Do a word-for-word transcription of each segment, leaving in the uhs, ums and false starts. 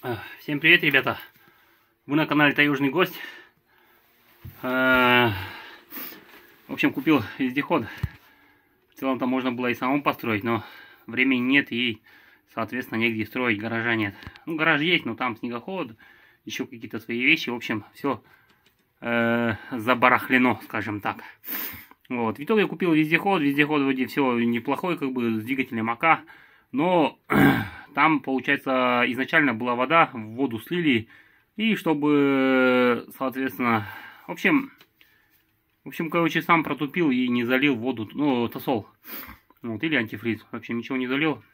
Всем привет, ребята! Вы на канале Таежный гость. В общем, купил вездеход. В целом-то можно было и самому построить, но времени нет и, соответственно, негде строить, гаража нет. Ну, гараж есть, но там снегоход, еще какие-то свои вещи. В общем, все э, забарахлено, скажем так. Вот. В итоге я купил вездеход. Вездеход вроде все неплохой, как бы с двигателем АК, но там, получается, изначально была вода, в воду слили, и чтобы, соответственно, в общем, в общем, короче, сам протупил и не залил воду, ну, тосол, вот, или антифриз, в общем, ничего не залил,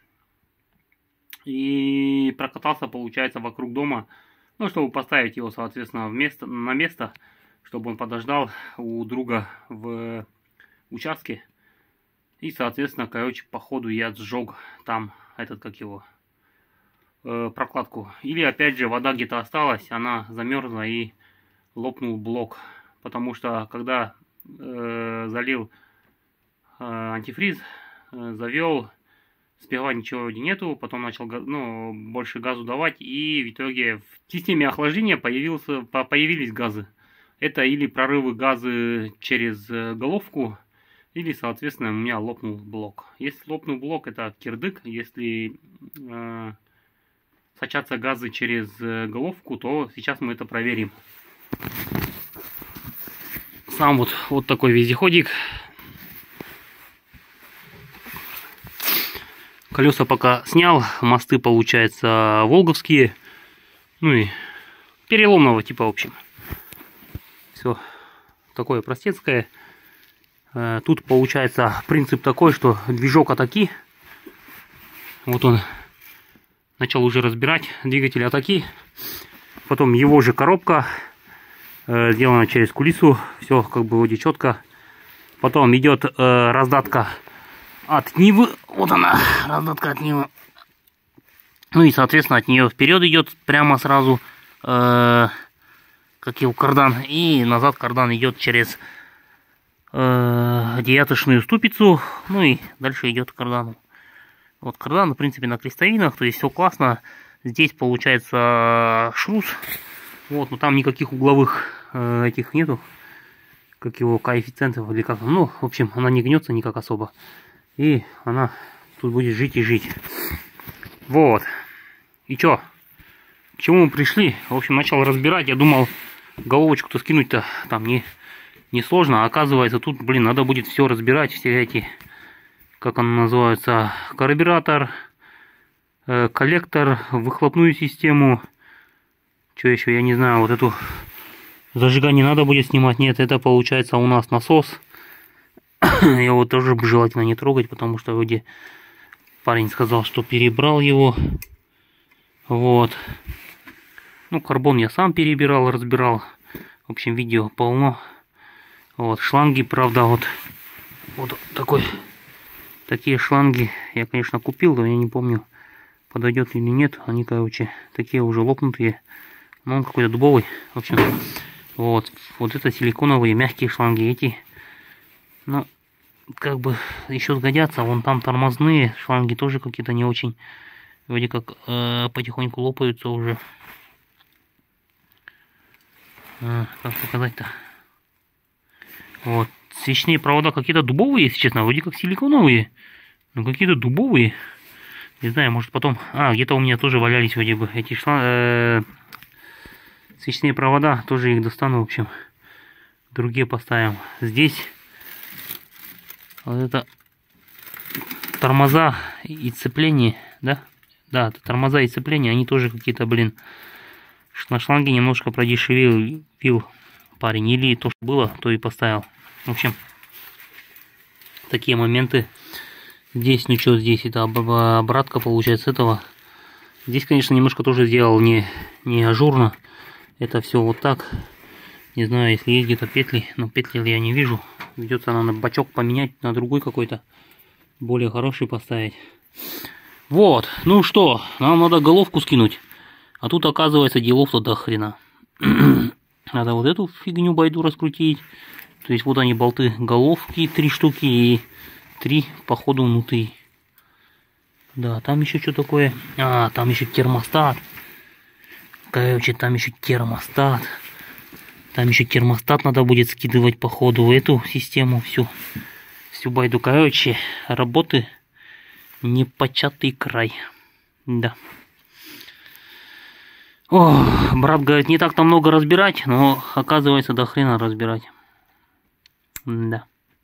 и прокатался, получается, вокруг дома, ну, чтобы поставить его, соответственно, в место, на место, чтобы он подождал у друга в участке, и, соответственно, короче, по ходу я сжег там этот, как его, прокладку. Или опять же вода где-то осталась, она замерзла и лопнул блок. Потому что когда э, залил э, антифриз, э, завел, спевать ничего вроде нету, потом начал ну, больше газу давать, и в итоге в системе охлаждения появился, по, появились газы. Это или прорывы газы через головку, или, соответственно, у меня лопнул блок. Если лопнул блок, это кирдык. Если э, сочатся газы через головку, то сейчас мы это проверим. Сам вот, вот такой вездеходик. Колеса пока снял. Мосты, получается, волговские. Ну и переломного типа, в общем. Все такое простецкое. Тут получается принцип такой, что движок атаки. Вот он. Начал уже разбирать двигатель атаки. Потом его же коробка. Э, сделана через кулису. Все как бы вроде четко. Потом идет э, раздатка от Нивы. Вот она, раздатка от Нивы. Ну и, соответственно, от нее вперед идет прямо сразу. Э, как его кардан. И назад кардан идет через э, девяточную ступицу. Ну и дальше идет кардан. Вот кардан, в принципе, на крестовинах, то есть все классно. Здесь получается шрус. Вот, но там никаких угловых э, этих нету. Как его коэффициентов или как. Ну, в общем, она не гнется никак особо. И она тут будет жить и жить. Вот. И чё? К чему мы пришли? В общем, начал разбирать. Я думал, головочку-то скинуть-то там не, не сложно. А оказывается, тут, блин, надо будет все разбирать, все эти... Как он называется, карбюратор, э, коллектор, выхлопную систему. Что еще, я не знаю, вот эту зажигание надо будет снимать. Нет, это получается у нас насос. Его тоже желательно не трогать, потому что вроде парень сказал, что перебрал его. Вот. Ну, карбон я сам перебирал, разбирал. В общем, видео полно. Вот, шланги, правда, вот, вот такой... Такие шланги я, конечно, купил, но я не помню, подойдет или нет. Они, короче, такие уже лопнутые. Но он какой-то дубовый. В общем, вот. Вот это силиконовые мягкие шланги. Эти, ну, как бы еще сгодятся. Вон там тормозные шланги тоже какие-то не очень. Вроде как э, потихоньку лопаются уже. А, как показать-то? Вот. Свечные провода какие-то дубовые, если честно, вроде как силиконовые, но какие-то дубовые. Не знаю, может потом... А, где-то у меня тоже валялись вроде бы эти шланги. Э -э свечные провода, тоже их достану, в общем. Другие поставим. Здесь вот это тормоза и сцепление, да? Да, тормоза и сцепление, они тоже какие-то, блин, на шланге немножко продешевил пил парень. Или то, что было, то и поставил. В общем, такие моменты. Здесь ничего, здесь это обратка получается этого. Здесь, конечно, немножко тоже сделал не, не ажурно. Это все вот так. Не знаю, если есть где-то петли, но петли я не вижу. Придется на бачок поменять на другой какой-то, более хороший поставить. Вот, ну что, нам надо головку скинуть. А тут, оказывается, делов-то до хрена. Надо вот эту фигню байду раскрутить. То есть вот они болты головки, три штуки и три походу внутри. Да, там еще что такое? А, там еще термостат. Короче, там еще термостат. Там еще термостат надо будет скидывать по ходу в эту систему всю. Всю байду. Короче, работы непочатый край. Да. О, брат говорит, не так-то много разбирать, но оказывается до хрена разбирать. Да.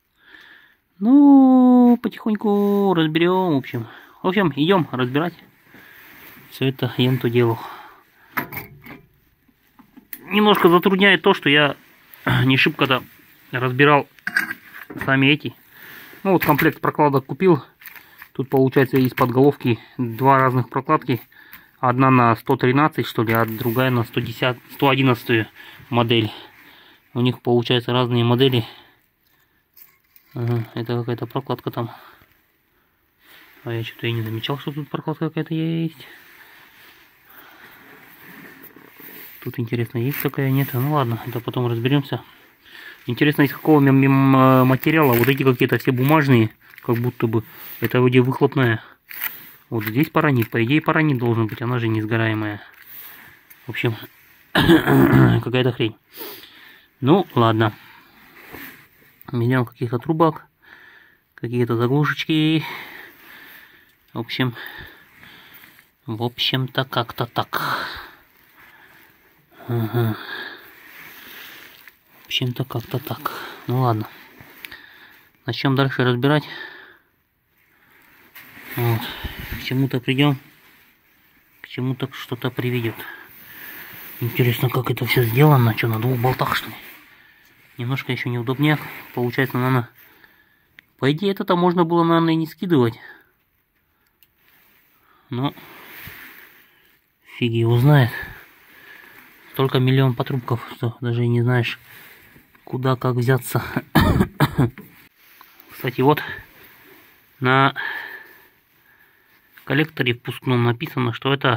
Ну, потихоньку разберем, в общем. В общем, идем разбирать все это енту делу. Немножко затрудняет то, что я не шибко-то разбирал сами эти. Ну вот комплект прокладок купил. Тут получается из-под головки два разных прокладки. Одна на сто тринадцать, что ли, а другая на сто десять, сто одиннадцать модель. У них получается разные модели. Ага, это какая-то прокладка там. А я что-то и не замечал, что тут прокладка какая-то есть. Тут, интересно, есть такая, нет? Ну ладно, это потом разберемся. Интересно, из какого материала. Вот эти какие-то все бумажные, как будто бы. Это вроде выхлопная. Вот здесь паранит. По идее паранит должен быть, она же не сгораемая. В общем, какая-то хрень. Ну, ладно. Миллион каких-то трубок. Какие-то заглушечки. В общем, в общем-то, как-то так. Ага. В общем-то, как-то так. Ну ладно. Начнем дальше разбирать. Вот. К чему-то придем. К чему-то что-то приведет. Интересно, как это все сделано. Что, на двух болтах, что ли? Немножко еще неудобнее. Получается, наверное... По идее, это-то можно было, наверное, и не скидывать. Но... Фиг его знает. Только миллион патрубков, что даже и не знаешь, куда, как взяться. Кстати, вот на коллекторе впускном написано, что это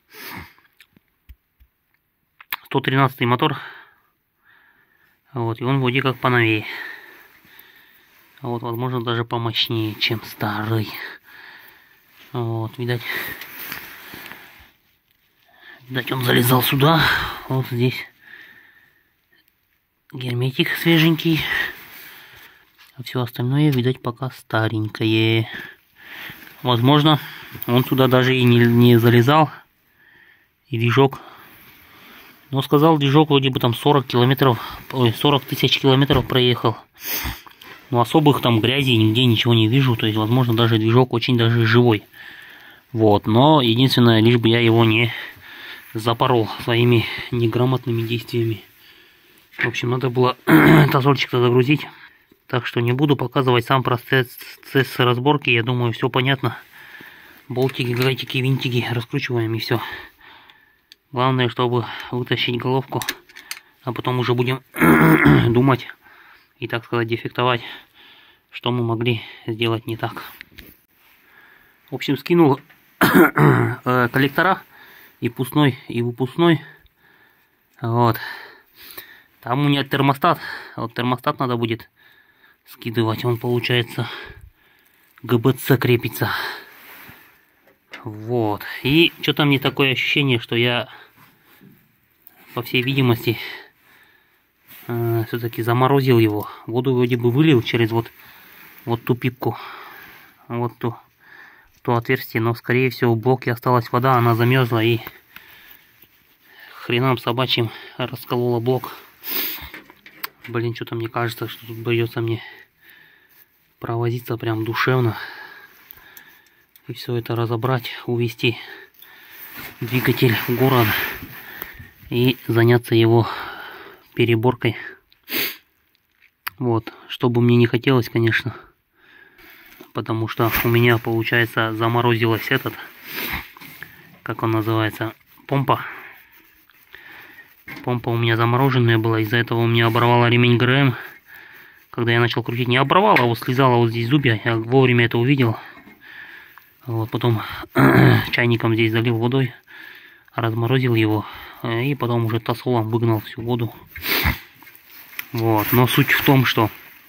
сто тринадцатый мотор. Вот, и он вроде как поновее. Вот, возможно, даже помощнее, чем старый. Вот, видать. Видать, он залезал сюда. Вот здесь герметик свеженький. А все остальное, видать, пока старенькое. Возможно, он сюда даже и не, не залезал. И движок. Но сказал, движок вроде бы там сорок километров, ой, сорок тысяч километров проехал. Но особых там грязи нигде ничего не вижу. То есть, возможно, даже движок очень даже живой. Вот, но единственное, лишь бы я его не запорол своими неграмотными действиями. В общем, надо было тосольчик-то загрузить. Так что не буду показывать сам процесс, процесс разборки. Я думаю, все понятно. Болтики, гайтики, винтики раскручиваем и все. Главное, чтобы вытащить головку. А потом уже будем думать и, так сказать, дефектовать, что мы могли сделать не так. В общем, скинул коллектора. И пустной, и выпускной. Вот. Там у меня термостат. Вот термостат надо будет скидывать. Он, получается, ГБЦ крепится. Вот. И что-то мне такое ощущение, что я, по всей видимости, э, все-таки заморозил его. Воду вроде бы вылил через вот, вот ту пипку. Вот ту. То отверстие, но скорее всего в блоке осталась вода, она замерзла и хренам собачьим расколола блок. Блин, что-то мне кажется, что тут придется мне провозиться прям душевно и все это разобрать, увести двигатель в город и заняться его переборкой. Вот, что бы мне не хотелось, конечно. Потому что у меня, получается, заморозилась этот, как он называется, помпа. Помпа у меня замороженная была, из-за этого у меня оборвала ремень ГРМ. Когда я начал крутить, не оборвала, а вот слезала вот здесь зубья. Я вовремя это увидел. Вот, потом чайником здесь залил водой, разморозил его. И потом уже тосолом выгнал всю воду. Вот, но суть в том, что...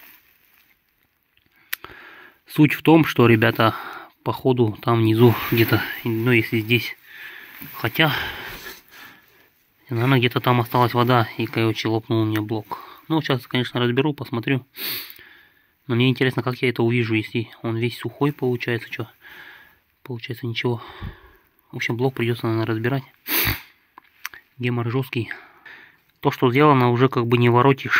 Суть в том, что, ребята, походу там внизу где-то, ну если здесь, хотя И, наверное, где-то там осталась вода, и, короче, лопнул у меня блок. Ну, сейчас, конечно, разберу, посмотрю. Но мне интересно, как я это увижу, если он весь сухой получается, что? Получается ничего. В общем, блок придется, наверное, разбирать. Гемор жесткий. То, что сделано, уже как бы не воротишь.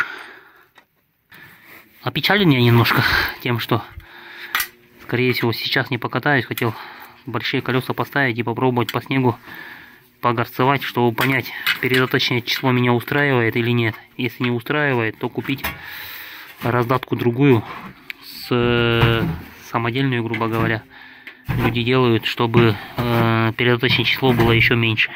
Опечален я немножко тем, что, скорее всего, сейчас не покатаюсь. Хотел большие колеса поставить и попробовать по снегу погорцевать, чтобы понять, передаточное число меня устраивает или нет. Если не устраивает, то купить раздатку другую, с самодельную, грубо говоря. Люди делают, чтобы э, передаточное число было еще меньше.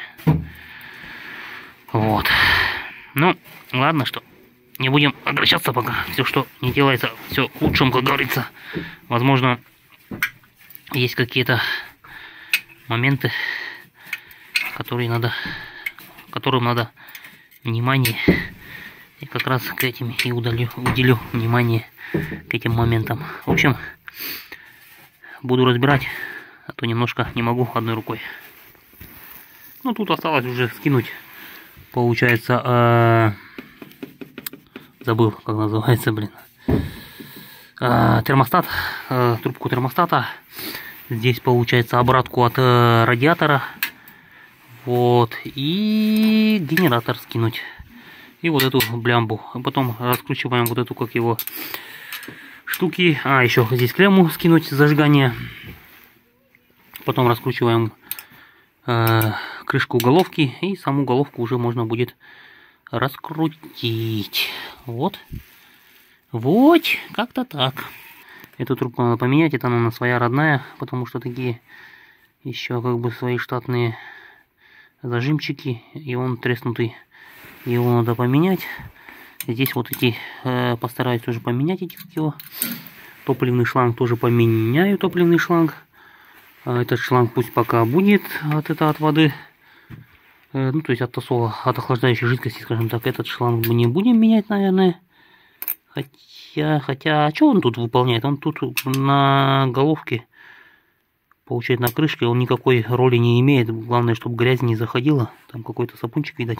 Вот. Ну, ладно, что не будем огорчаться пока. Все, что не делается, все к лучшему, как говорится. Возможно, есть какие-то моменты, которые надо, которым надо внимание. И как раз к этим и удалю, уделю внимание к этим моментам. В общем, буду разбирать, а то немножко не могу одной рукой. Ну, тут осталось уже скинуть, получается, э, забыл, как называется, блин, э, термостат, э, трубку термостата. Здесь, получается, обратку от э, радиатора. Вот, и генератор скинуть. И вот эту блямбу. А потом раскручиваем вот эту, как его, штуки. А, еще здесь клемму скинуть, зажигание. Потом раскручиваем э, крышку головки. И саму головку уже можно будет раскрутить. Вот. Вот, как-то так. Эту трубку надо поменять. Это она своя родная. Потому что такие еще как бы свои штатные зажимчики. И он треснутый. Его надо поменять. Здесь вот эти э, постараюсь тоже поменять эти, как его, топливный шланг тоже поменяю, топливный шланг. А этот шланг пусть пока будет от это от воды, э, ну то есть от тосола, от охлаждающей жидкости, скажем так. Этот шланг мы не будем менять, наверное. Хотя, хотя, а что он тут выполняет? Он тут на головке, получается, на крышке, он никакой роли не имеет. Главное, чтобы грязь не заходила. Там какой-то сапунчик, видать.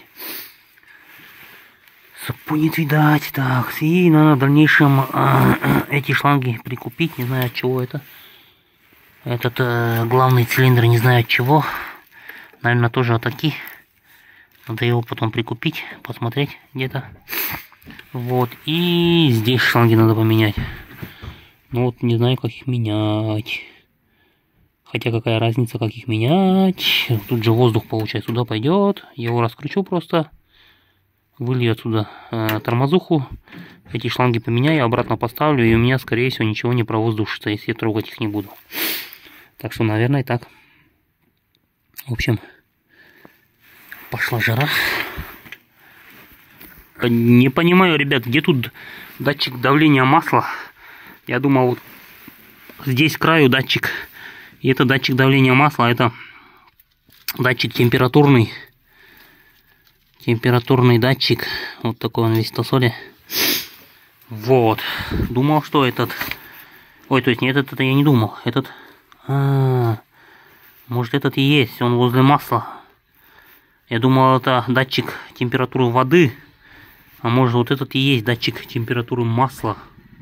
Сапунит, видать. Так, и надо в дальнейшем э, эти шланги прикупить. Не знаю, от чего это. Этот э, главный цилиндр, не знаю от чего. Наверное, тоже от таки. Надо его потом прикупить, посмотреть где-то. Вот. И здесь шланги надо поменять. Ну вот, не знаю, как их менять. Хотя какая разница, как их менять. Тут же воздух, получается, сюда пойдет. Я его раскручу просто. Вылью отсюда э, тормозуху. Эти шланги поменяю, обратно поставлю. И у меня, скорее всего, ничего не провоздушится, если я трогать их не буду. Так что, наверное, так. В общем, пошла жара. Не понимаю, ребят, где тут датчик давления масла? Я думал, вот здесь к краю датчик. И это датчик давления масла, это датчик температурный. Температурный датчик. Вот такой он весь в тосоле. Вот. Думал, что этот... Ой, то есть нет, этот я не думал. Этот... А -а -а. Может, этот и есть. Он возле масла. Я думал, это датчик температуры воды. А может, вот этот и есть датчик температуры масла.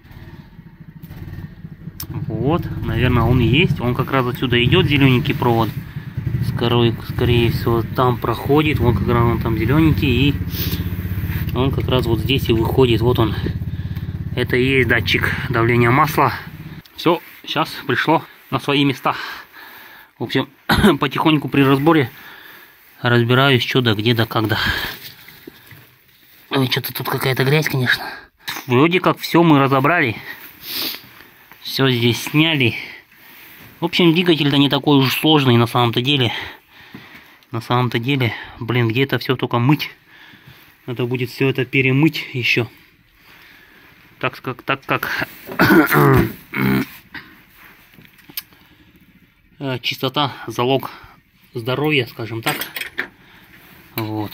Вот. Наверное, он и есть. Он как раз отсюда идет, зелененький провод. Скорее, скорее всего, там проходит. Вот как раз он там зелененький. И он как раз вот здесь и выходит. Вот он. Это и есть датчик давления масла. Все, сейчас пришло на свои места. В общем, потихоньку при разборе разбираюсь, что да, где да, когда. Ой, что-то тут какая-то грязь, конечно. Вроде как все мы разобрали. Все здесь сняли. В общем, двигатель-то не такой уж сложный на самом-то деле. На самом-то деле, блин, где это все только мыть. Надо будет все это перемыть еще. Так как, так как чистота залог здоровья, скажем так. Вот.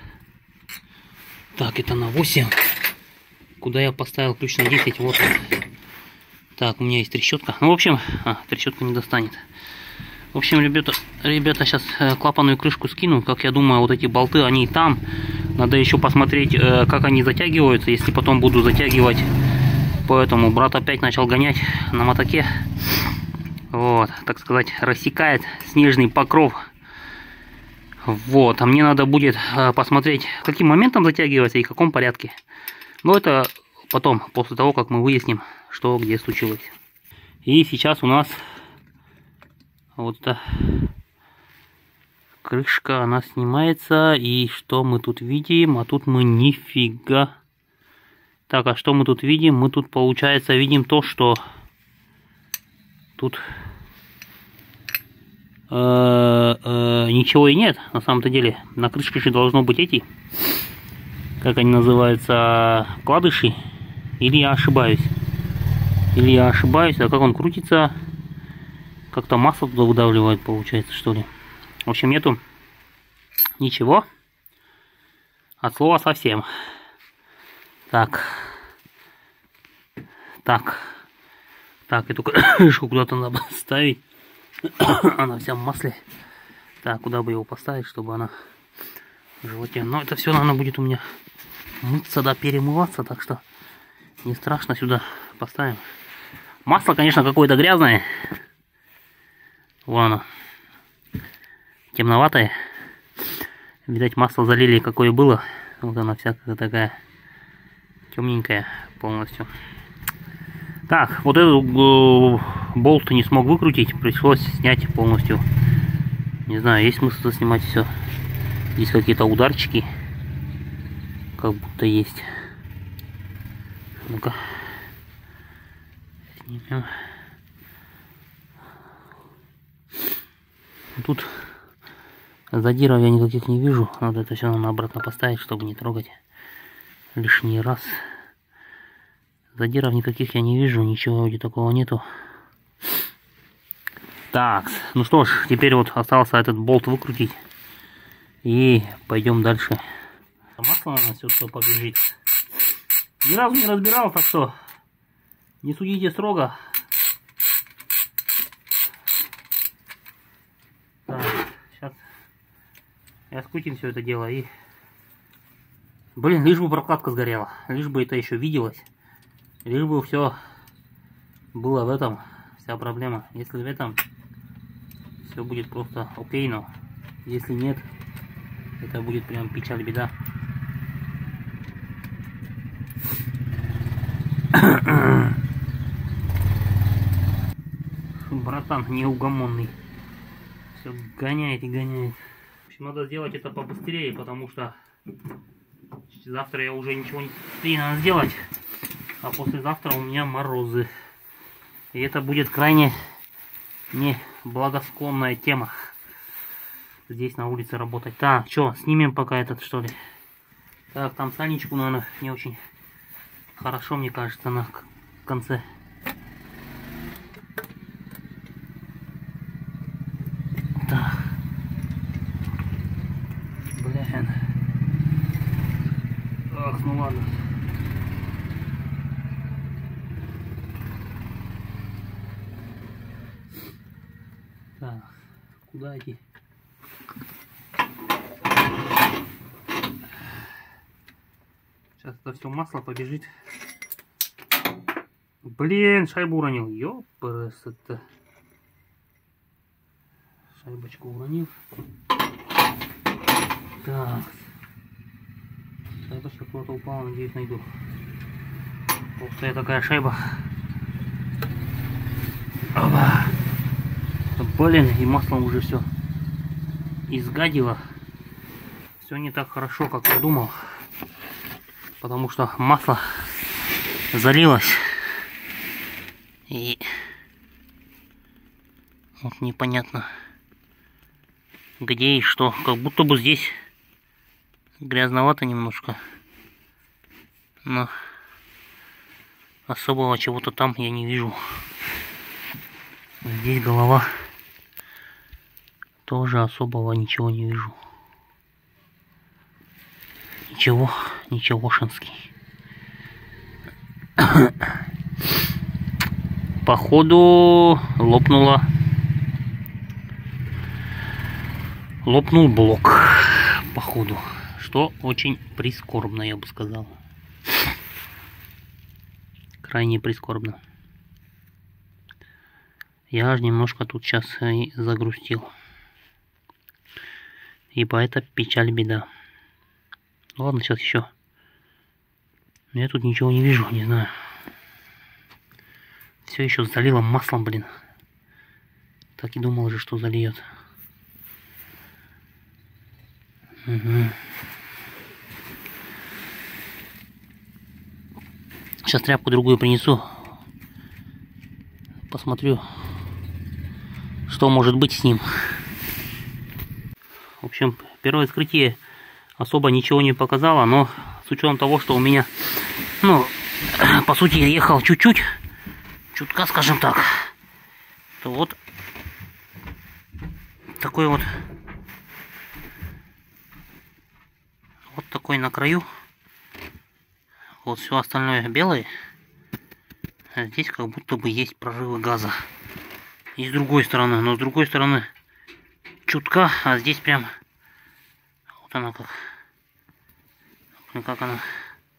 Так, это на восемь. Куда я поставил ключ на десять? Вот. Так, у меня есть трещотка. Ну, в общем, а, трещотка не достанет. В общем, ребята, ребята, сейчас клапанную крышку скину. Как я думаю, вот эти болты, они там. Надо еще посмотреть, как они затягиваются. Если потом буду затягивать. Поэтому брат опять начал гонять на мотоке. Вот, так сказать, рассекает снежный покров. Вот, а мне надо будет посмотреть, каким моментом затягивается и в каком порядке. Но это потом, после того, как мы выясним, что где случилось. И сейчас у нас вот эта крышка, она снимается. И что мы тут видим? А тут мы нифига. Так, а что мы тут видим? Мы тут, получается, видим то, что тут э, э, ничего и нет. На самом-то деле, на крышке же должно быть эти, как они называются, вкладыши. Или я ошибаюсь? Или я ошибаюсь? А как он крутится? Как-то масло туда выдавливает, получается, что ли. В общем, нету ничего. От слова совсем. Так. Так. Так, эту крышку куда-то надо ставить. Она вся в масле. Так, куда бы его поставить, чтобы она в животе. Но это все, наверное, будет у меня мыться, да, перемываться. Так что не страшно, сюда поставим. Масло, конечно, какое-то грязное. Вон оно. Темноватое. Видать, масло залили, какое было. Вот она вся такая темненькая полностью. Так, вот этот э, болт не смог выкрутить. Пришлось снять полностью. Не знаю, есть смысл снимать все. Здесь какие-то ударчики. Как будто есть. Ну-ка. Снимем. Тут задиров я никаких не вижу. Надо это все обратно поставить, чтобы не трогать лишний раз. Задиров никаких я не вижу. Ничего вроде такого нету. Так, ну что ж, теперь вот остался этот болт выкрутить. И пойдем дальше. Масло, наверное, все что побежит. Ни разу не разбирал, так что не судите строго. Так, сейчас раскрутим все это дело и... Блин, лишь бы прокладка сгорела. Лишь бы это еще виделось. Лишь бы все было в этом. Вся проблема. Если в этом, все будет просто окей, но если нет, это будет прям печаль, беда. Братан неугомонный. Все гоняет и гоняет. В общем, надо сделать это побыстрее, потому что завтра я уже ничего не надо сделать. А послезавтра у меня морозы. И это будет крайне неблагосклонная тема. Здесь на улице работать. Так, что, снимем пока этот, что ли. Так, там сальничку, наверное, не очень хорошо, мне кажется, на конце. Так. Блин. Ах, ну ладно. Так, куда идти? Сейчас это все масло побежит. Блин, шайбу уронил. Ёпрс, это. Шайбочку уронил. Так. Шайбочка куда-то упала, надеюсь, найду. Толстая такая шайба. Опа. Блин, и маслом уже все изгадило. Все не так хорошо, как я думал. Потому что масло залилось. И вот непонятно, где и что. Как будто бы здесь грязновато немножко. Но особого чего-то там я не вижу. Здесь голова. Тоже особого ничего не вижу. Ничего, ничегошенский. Походу лопнула лопнул блок, походу, что очень прискорбно, я бы сказал. Крайне прискорбно. Я аж немножко тут сейчас и загрустил. Ибо это печаль, беда. Ну ладно, сейчас еще. Я тут ничего не вижу, не знаю. Все еще залило маслом, блин. Так и думал же, что зальет. Угу. Сейчас тряпку другую принесу. Посмотрю, что может быть с ним. В общем, первое вскрытие особо ничего не показало, но с учетом того, что у меня, ну, по сути, я ехал чуть-чуть, чутка, скажем так, то вот такой вот, вот такой на краю, вот все остальное белое, а здесь как будто бы есть прорывы газа. И с другой стороны, но с другой стороны чутка, а здесь прям вот она как, как она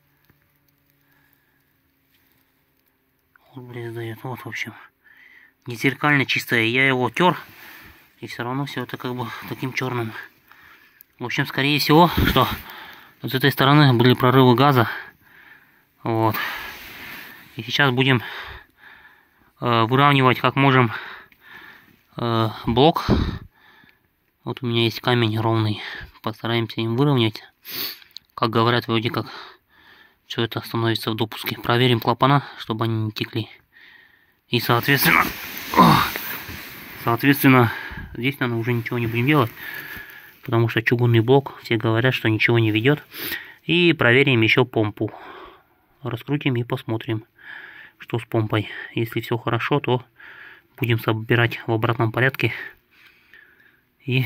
вот блин дает, вот в общем не зеркально чистая, я его тер и все равно все это как бы таким черным. В общем, скорее всего, что вот с этой стороны были прорывы газа, вот, и сейчас будем э, выравнивать как можем э, блок. Вот у меня есть камень ровный, постараемся им выровнять. Как говорят, вроде как все это становится в допуске. Проверим клапана, чтобы они не текли. И соответственно, соответственно, здесь, наверное, уже ничего не будем делать, потому что чугунный блок, все говорят, что ничего не ведет. И проверим еще помпу. Раскрутим и посмотрим, что с помпой. Если все хорошо, то будем собирать в обратном порядке. И,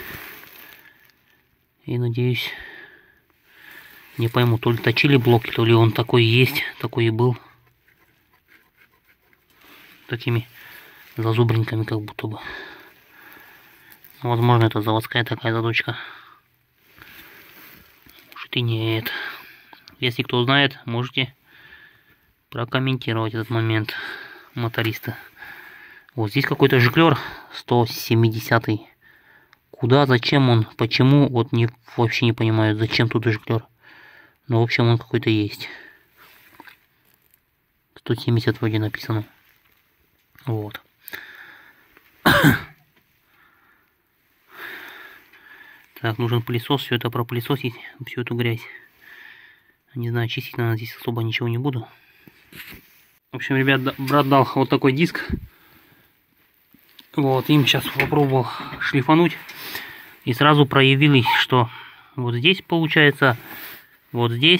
и надеюсь, не пойму, то ли точили блоки, то ли он такой есть, такой и был. Такими зазубринками как будто бы. Возможно, это заводская такая задочка. Может и нет. Если кто знает, можете прокомментировать этот момент, мотористы. Вот здесь какой-то жиклер сто семидесятый. Куда, зачем он, почему, вот не, вообще не понимаю, зачем тут жиклер. Но в общем он какой-то есть. сто семьдесят вроде написано. Вот. Так, нужен пылесос, все это пропылесосить, всю эту грязь. Не знаю, чистить, наверное, здесь особо ничего не буду. В общем, ребят, брат дал вот такой диск. Вот, им сейчас попробовал шлифануть. И сразу проявилось, что вот здесь получается, вот здесь,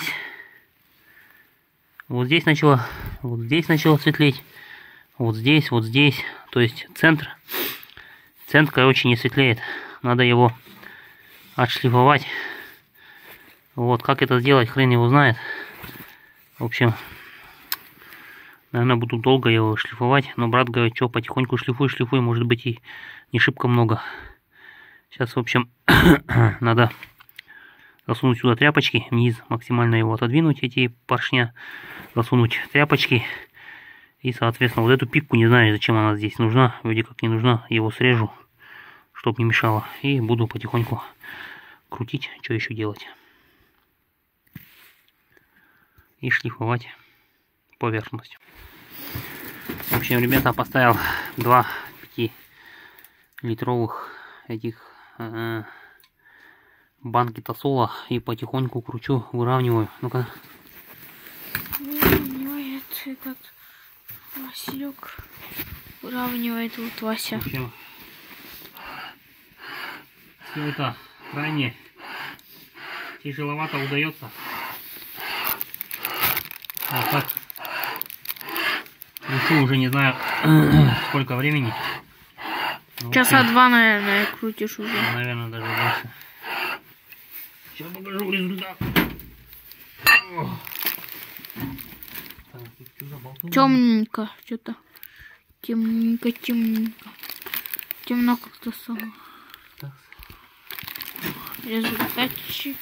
вот здесь начало, вот здесь начало светлеть, вот здесь, вот здесь. То есть центр, центр, короче, не светлеет. Надо его отшлифовать. Вот, как это сделать, хрен его знает. В общем, наверное, буду долго его шлифовать. Но брат говорит, что потихоньку шлифуй, шлифуй, может быть и не шибко много. Сейчас, в общем, надо засунуть сюда тряпочки, вниз максимально его отодвинуть, эти поршня, засунуть тряпочки. И, соответственно, вот эту пипку, не знаю, зачем она здесь нужна, вроде как не нужна, его срежу, чтобы не мешало. И буду потихоньку крутить, что еще делать. И шлифовать поверхность. В общем, ребята, поставил два пятилитровых этих э, банки тосола и потихоньку кручу, выравниваю. Ну-ка. Выравнивает этот Василек. Выравнивает вот Вася. В общем, все это крайне тяжеловато удается. Вот так. Кручу уже не знаю сколько времени. Часа два, наверное, крутишь уже. Наверное, даже больше. Сейчас покажу результат. Темненько, что-то. Темненько, темненько. Темно как-то стало. результатчик.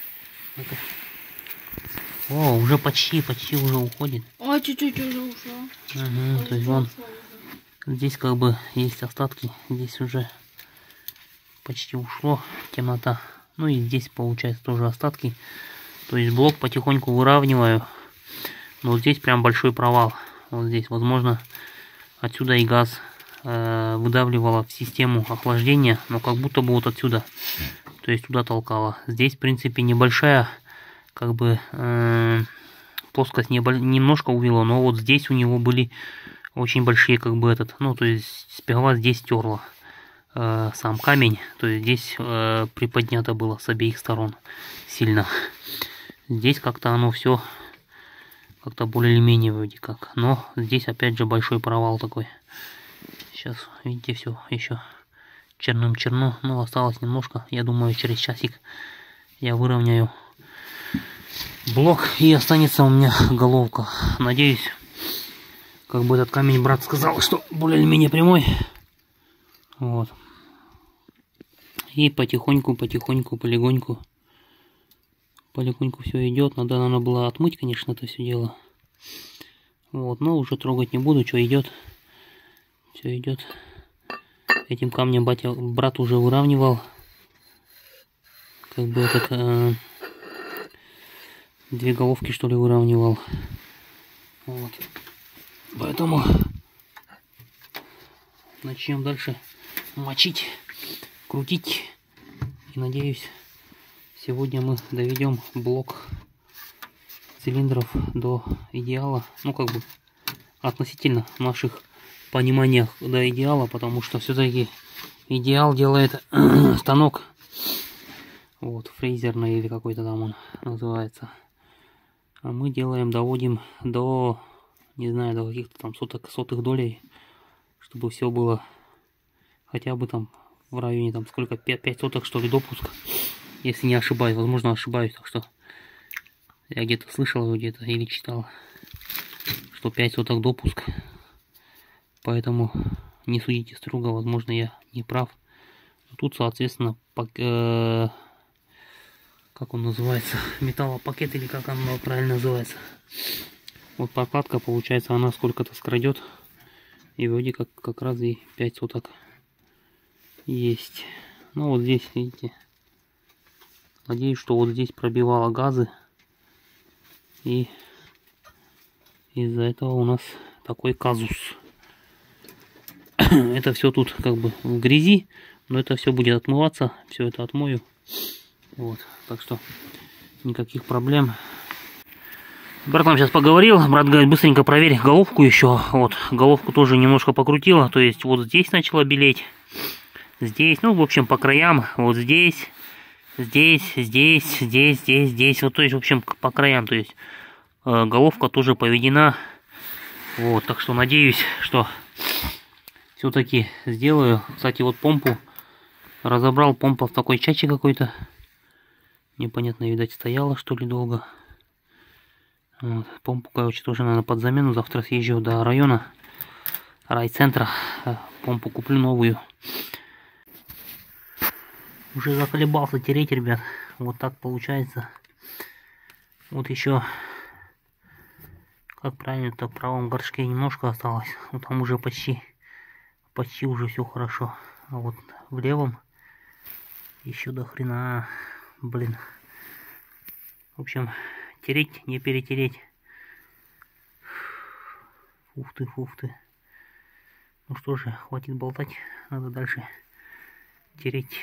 О, уже почти, почти уже уходит. О, чуть-чуть уже ушло. Угу, то есть вон, здесь как бы есть остатки, здесь уже почти ушло, темнота. Ну и здесь получается тоже остатки. То есть блок потихоньку выравниваю. Но вот здесь прям большой провал. Вот здесь, возможно, отсюда и газ э, выдавливало в систему охлаждения, но как будто бы вот отсюда. То есть туда толкало. Здесь, в принципе, небольшая, как бы, э, плоскость небо, немножко увело, но вот здесь у него были очень большие, как бы, этот, ну, то есть спирала здесь терла э, сам камень, то есть здесь э, приподнято было с обеих сторон сильно. Здесь как-то оно все как-то более-менее вроде как, но здесь опять же большой провал такой. Сейчас, видите, все еще черным-черно, но осталось немножко. Я думаю, через часик я выровняю блок и останется у меня головка. Надеюсь, как бы этот камень брат сказал, что более-менее прямой. Вот. И потихоньку, потихоньку, полегоньку, полегоньку все идет. Надо, наверное, было отмыть, конечно, это все дело. Вот, но уже трогать не буду, что идет. Все идет. Этим камнем батя, брат уже выравнивал. Как бы этот э, две головки, что ли, выравнивал. Вот. Поэтому начнем дальше мочить, крутить. И надеюсь, сегодня мы доведем блок цилиндров до идеала. Ну, как бы относительно наших пониманиях до идеала, потому что все-таки идеал делает станок. Вот, фрезерный или какой-то там он называется. А мы делаем, доводим до, не знаю, до каких-то там соток, сотых долей, чтобы все было хотя бы там в районе там сколько, пять соток, что ли, допуск, если не ошибаюсь. Возможно, ошибаюсь, так что я где-то слышал где-то или читал, что пять соток допуск. Поэтому не судите строго, возможно, я не прав. Тут, соответственно, пак, э, как он называется, металлопакет или как оно правильно называется. Вот прокладка, получается, она сколько-то скрадет. И вроде как как раз и пять соток есть. Ну вот здесь, видите, надеюсь, что вот здесь пробивало газы. И из-за этого у нас такой казус. Это все тут как бы в грязи, но это все будет отмываться, все это отмою. Вот, так что никаких проблем. Брат нам сейчас поговорил, брат говорит, быстренько проверь головку еще. Вот, головку тоже немножко покрутила, то есть вот здесь начала белеть, здесь, ну, в общем, по краям, вот здесь, здесь, здесь, здесь, здесь, здесь, вот, то есть, в общем, по краям, то есть э, головка тоже поведена. Вот, так что надеюсь, что все-таки сделаю. Кстати, вот помпу разобрал, помпа в такой чаче какой-то. Непонятно, видать, стояла, что ли, долго. Вот. Помпу, короче, тоже, наверное, под замену. Завтра съезжу до района, райцентра. Помпу куплю новую. Уже заколебался тереть, ребят. Вот так получается. Вот еще, как правильно-то, в правом горшке немножко осталось. Вот там уже почти... Почти уже все хорошо. А вот в левом еще до хрена, блин. В общем, тереть, не перетереть. Ух ты, ух ты. Ну что же, хватит болтать. Надо дальше тереть.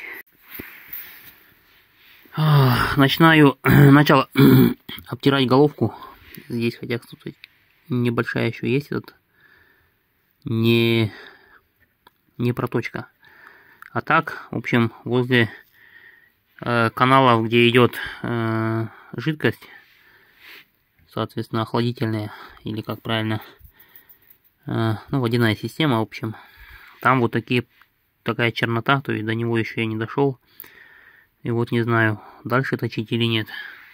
Начинаю, начал обтирать головку. Здесь, хотя, кстати, небольшая еще есть этот. Не... не проточка. А так, в общем, возле э, каналов, где идет э, жидкость, соответственно, охладительная, или как правильно, э, ну, водяная система, в общем, там вот такие, такая чернота, то есть до него еще я не дошел. И вот не знаю, дальше точить или нет.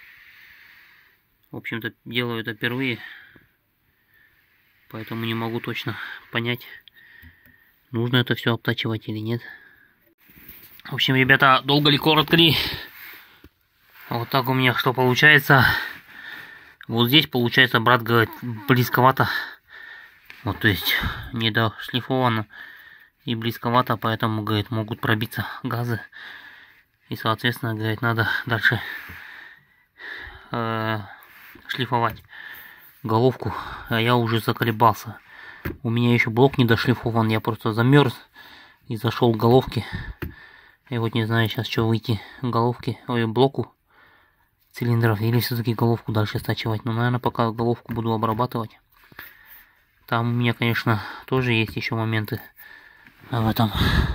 В общем-то, делаю это впервые, поэтому не могу точно понять, нужно это все обтачивать или нет. В общем, ребята, долго ли, коротко ли, Вот так у меня что получается. Вот здесь получается, брат говорит, близковато. Вот, то есть не дошлифовано и близковато, поэтому, говорит, могут пробиться газы. И, соответственно, говорит, надо дальше э, шлифовать головку. А я уже заколебался. У меня еще блок не дошлифован, я просто замерз и зашел к головке. И вот не знаю сейчас, что выйти головки, ой, блоку цилиндров, или все-таки головку дальше стачивать. Но, наверное, пока головку буду обрабатывать. Там у меня, конечно, тоже есть еще моменты в этом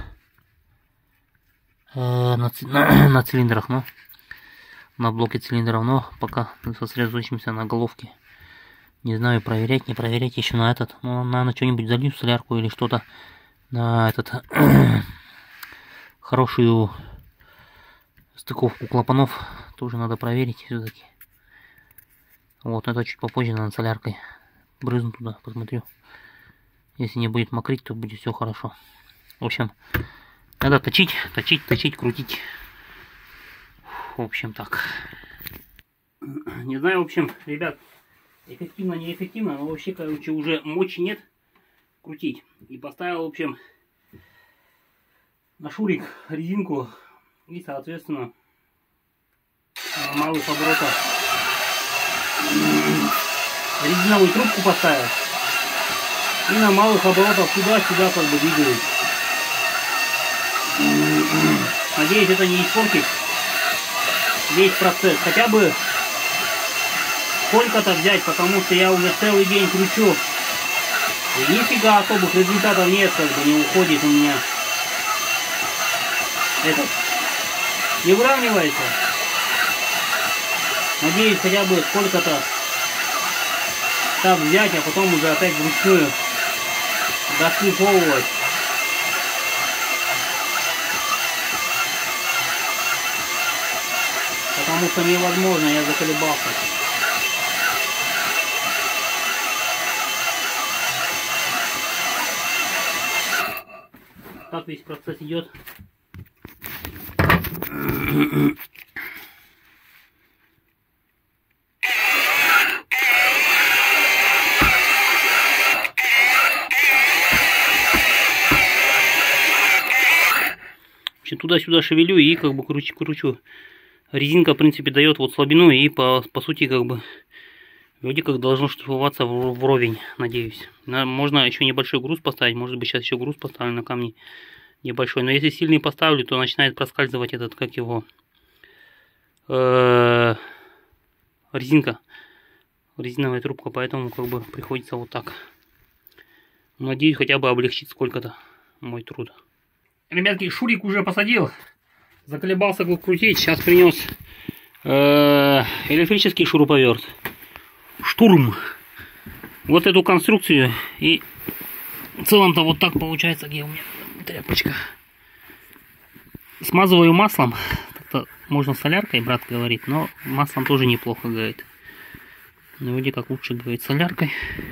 э, на, на, на цилиндрах, но на блоке цилиндров, но пока сосредоточимся на головке. Не знаю, проверять, не проверять еще на этот. Ну, наверное, что-нибудь залью, солярку или что-то на этот хорошую стыковку клапанов. Тоже надо проверить все-таки. Вот, это чуть попозже, наверное, соляркой брызну туда, посмотрю. Если не будет мокрить, то будет все хорошо. В общем, надо точить, точить, точить, крутить. В общем, так. Не знаю, в общем, ребят, эффективно, неэффективно, но вообще, короче, уже мочи нет крутить. И поставил, в общем, на шурик резинку и, соответственно, на малых оборотах резиновую трубку поставил. И на малых оборотах туда-сюда как бы двигаюсь. Надеюсь, это не испортит весь процесс. Хотя бы сколько-то взять, потому что я уже целый день кручу. И нифига особых результатов нет, как бы не уходит у меня. Этот не выравнивается. Надеюсь, хотя бы сколько-то так взять, а потом уже опять вручную дошлифовывать. Потому что невозможно, я заколебался. Так весь процесс идет. Туда-сюда шевелю и как бы кручу, кручу. Резинка, в принципе, дает вот слабину и по, по сути как бы вроде как должно шлифоваться в, вровень, надеюсь. Можно еще небольшой груз поставить, может быть сейчас еще груз поставлю на камни небольшой. Но если сильный поставлю, то начинает проскальзывать этот, как его, э, резинка, резиновая трубка, поэтому как бы приходится вот так. Надеюсь, хотя бы облегчить сколько-то мой труд. Ребятки, шурик уже посадил, заколебался крутить, сейчас принес э, электрический шуруповерт, штурм, вот эту конструкцию, и в целом-то вот так получается, где у меня тряпочка. Смазываю маслом, можно соляркой, брат говорит, но маслом тоже неплохо, говорит. Но вроде как лучше, говорит, соляркой.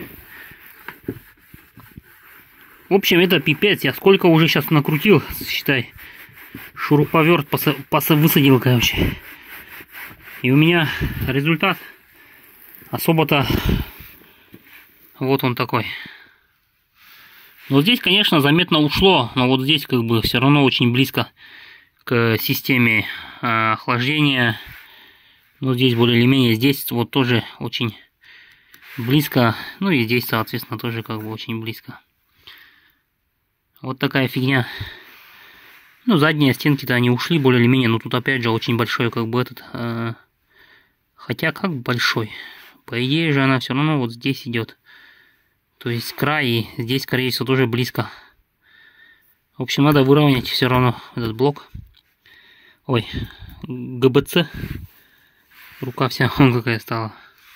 В общем, это пипец. Я сколько уже сейчас накрутил, считай. Шуруповерт поса поса высадил, короче. И у меня результат особо-то вот он такой. Но здесь, конечно, заметно ушло. Но вот здесь как бы все равно очень близко к системе э, охлаждения. Но здесь более или менее. Здесь вот тоже очень близко. Ну и здесь, соответственно, тоже как бы очень близко. Вот такая фигня. Ну, задние стенки-то они ушли более или менее. Но тут опять же очень большой как бы этот... Э, хотя как большой. По идее же она все равно вот здесь идет. То есть край, и здесь, скорее всего, тоже близко. В общем, надо выровнять все равно этот блок. Ой, ГБЦ. Рука вся вон какая стала.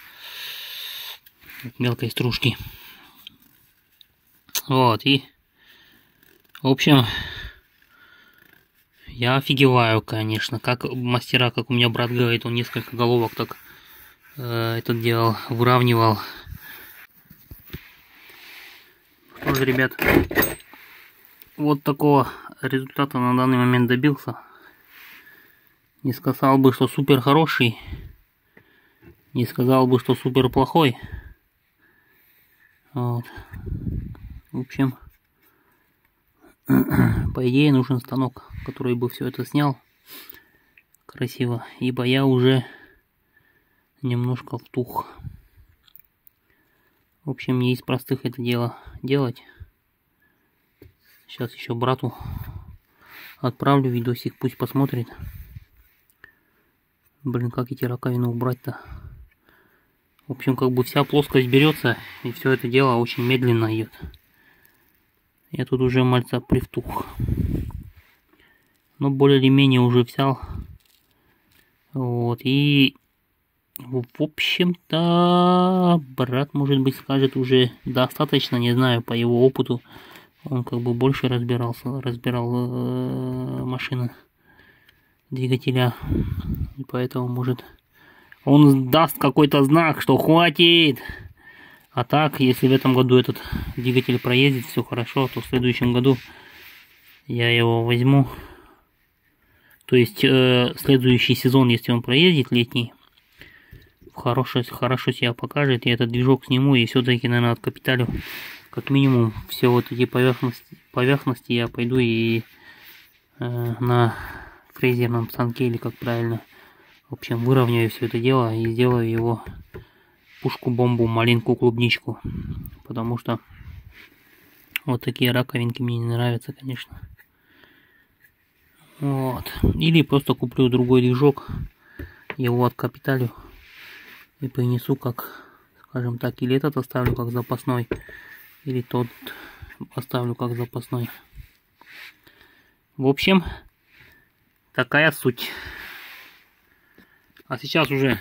Мелкой стружки. Вот, и... В общем, я офигеваю, конечно, как мастера, как у меня брат говорит, он несколько головок так э, этот делал, выравнивал. Что же, ребят, вот такого результата на данный момент добился. Не сказал бы, что супер хороший. Не сказал бы, что супер плохой. Вот. В общем, по идее нужен станок, который бы все это снял красиво, ибо я уже немножко втух. В общем, не из простых это дело делать. Сейчас еще брату отправлю видосик, пусть посмотрит. Блин, как эти раковины убрать-то? В общем, как бы вся плоскость берется, и все это дело очень медленно идет. Я тут уже мальца привтух. Но более или менее уже взял. Вот, и в общем-то брат, может быть, скажет уже достаточно, не знаю, по его опыту. Он как бы больше разбирался, разбирал э, машины, двигателя. И поэтому, может, он даст какой-то знак, что хватит. А так, если в этом году этот двигатель проедет, все хорошо, то в следующем году я его возьму. То есть, э, следующий сезон, если он проедет, летний, хорошо, хорошо себя покажет, я этот движок сниму и все-таки, наверное, от капиталю, как минимум, все вот эти поверхности, поверхности я пойду и э, на фрезерном станке, или как правильно, в общем, выровняю все это дело и сделаю его пушку-бомбу, малинку, клубничку. Потому что вот такие раковинки мне не нравятся, конечно. Вот. Или просто куплю другой движок, его откапиталю и принесу как, скажем так, или этот оставлю как запасной, или тот оставлю как запасной. В общем, такая суть. А сейчас уже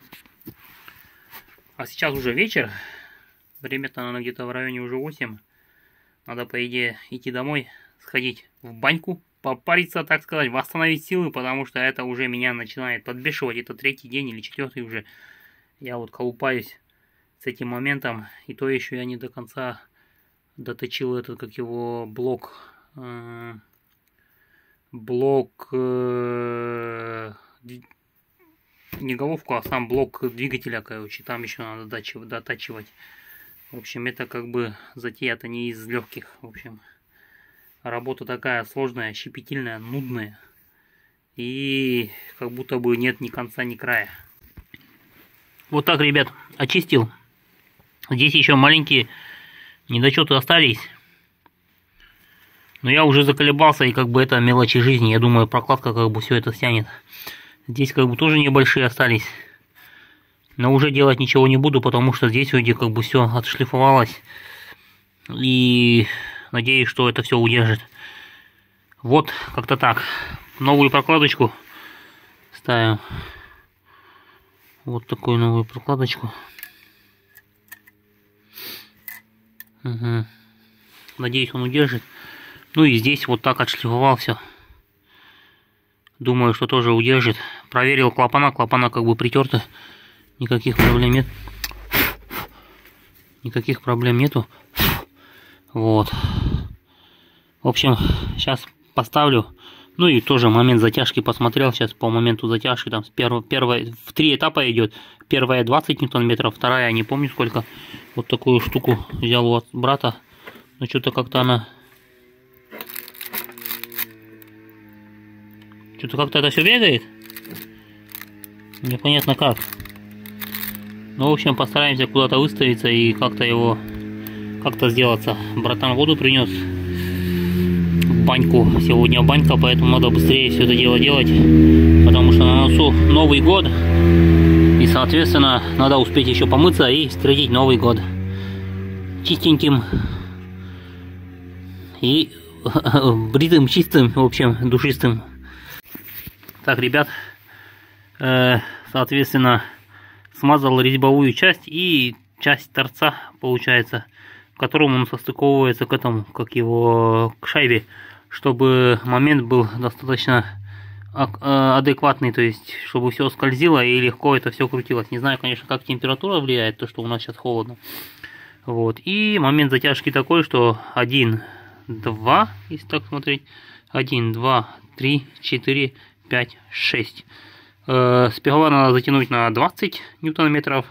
А сейчас уже вечер. Время-то, наверное, где-то в районе уже восемь. Надо, по идее, идти домой, сходить в баньку, попариться, так сказать, восстановить силы, потому что это уже меня начинает подбешивать. Это третий день или четвертый уже. Я вот колупаюсь с этим моментом. И то еще я не до конца доточил этот, как его, блок. Э, блок... Э, не головку, а сам блок двигателя, короче, там еще надо дотачивать. В общем, это как бы затея-то не из легких. В общем, работа такая сложная, щепетильная, нудная. И как будто бы нет ни конца, ни края. Вот так, ребят, очистил. Здесь еще маленькие недочеты остались. Но я уже заколебался, и как бы это мелочи жизни. Я думаю, прокладка как бы все это стянет. Здесь как бы тоже небольшие остались. Но уже делать ничего не буду, потому что здесь вроде как бы все отшлифовалось. И надеюсь, что это все удержит. Вот как-то так. Новую прокладочку ставим. Вот такую новую прокладочку. Угу. Надеюсь, он удержит. Ну и здесь вот так отшлифовал все. Думаю, что тоже удержит. Проверил клапана. Клапана как бы притерты. Никаких проблем нет. Никаких проблем нету. Вот. В общем, сейчас поставлю. Ну и тоже момент затяжки посмотрел. Сейчас по моменту затяжки. Там с первого, первая, в три этапа идет. Первая двадцать ньютон-метров. Вторая, я не помню сколько. Вот такую штуку взял от брата. Но что-то как-то она... Что-то как-то это все бегает. Непонятно как. Ну, в общем, постараемся куда-то выставиться и как-то его... Как-то сделаться. Братан воду принес. В баньку. Сегодня банька, поэтому надо быстрее все это дело делать. Потому что на носу Новый год. И, соответственно, надо успеть еще помыться и встретить Новый год. Чистеньким. И бритым, чистым, в общем, душистым. Так, ребят, э, соответственно, смазал резьбовую часть и часть торца, получается, в котором он состыковывается к этому, как его, к шайбе, чтобы момент был достаточно адекватный, то есть, чтобы все скользило и легко это все крутилось. Не знаю, конечно, как температура влияет, то, что у нас сейчас холодно. Вот, и момент затяжки такой, что один, два, если так смотреть, один, два, три, четыре, пять, шесть. Э, спирала надо затянуть на двадцать ньютон-метров.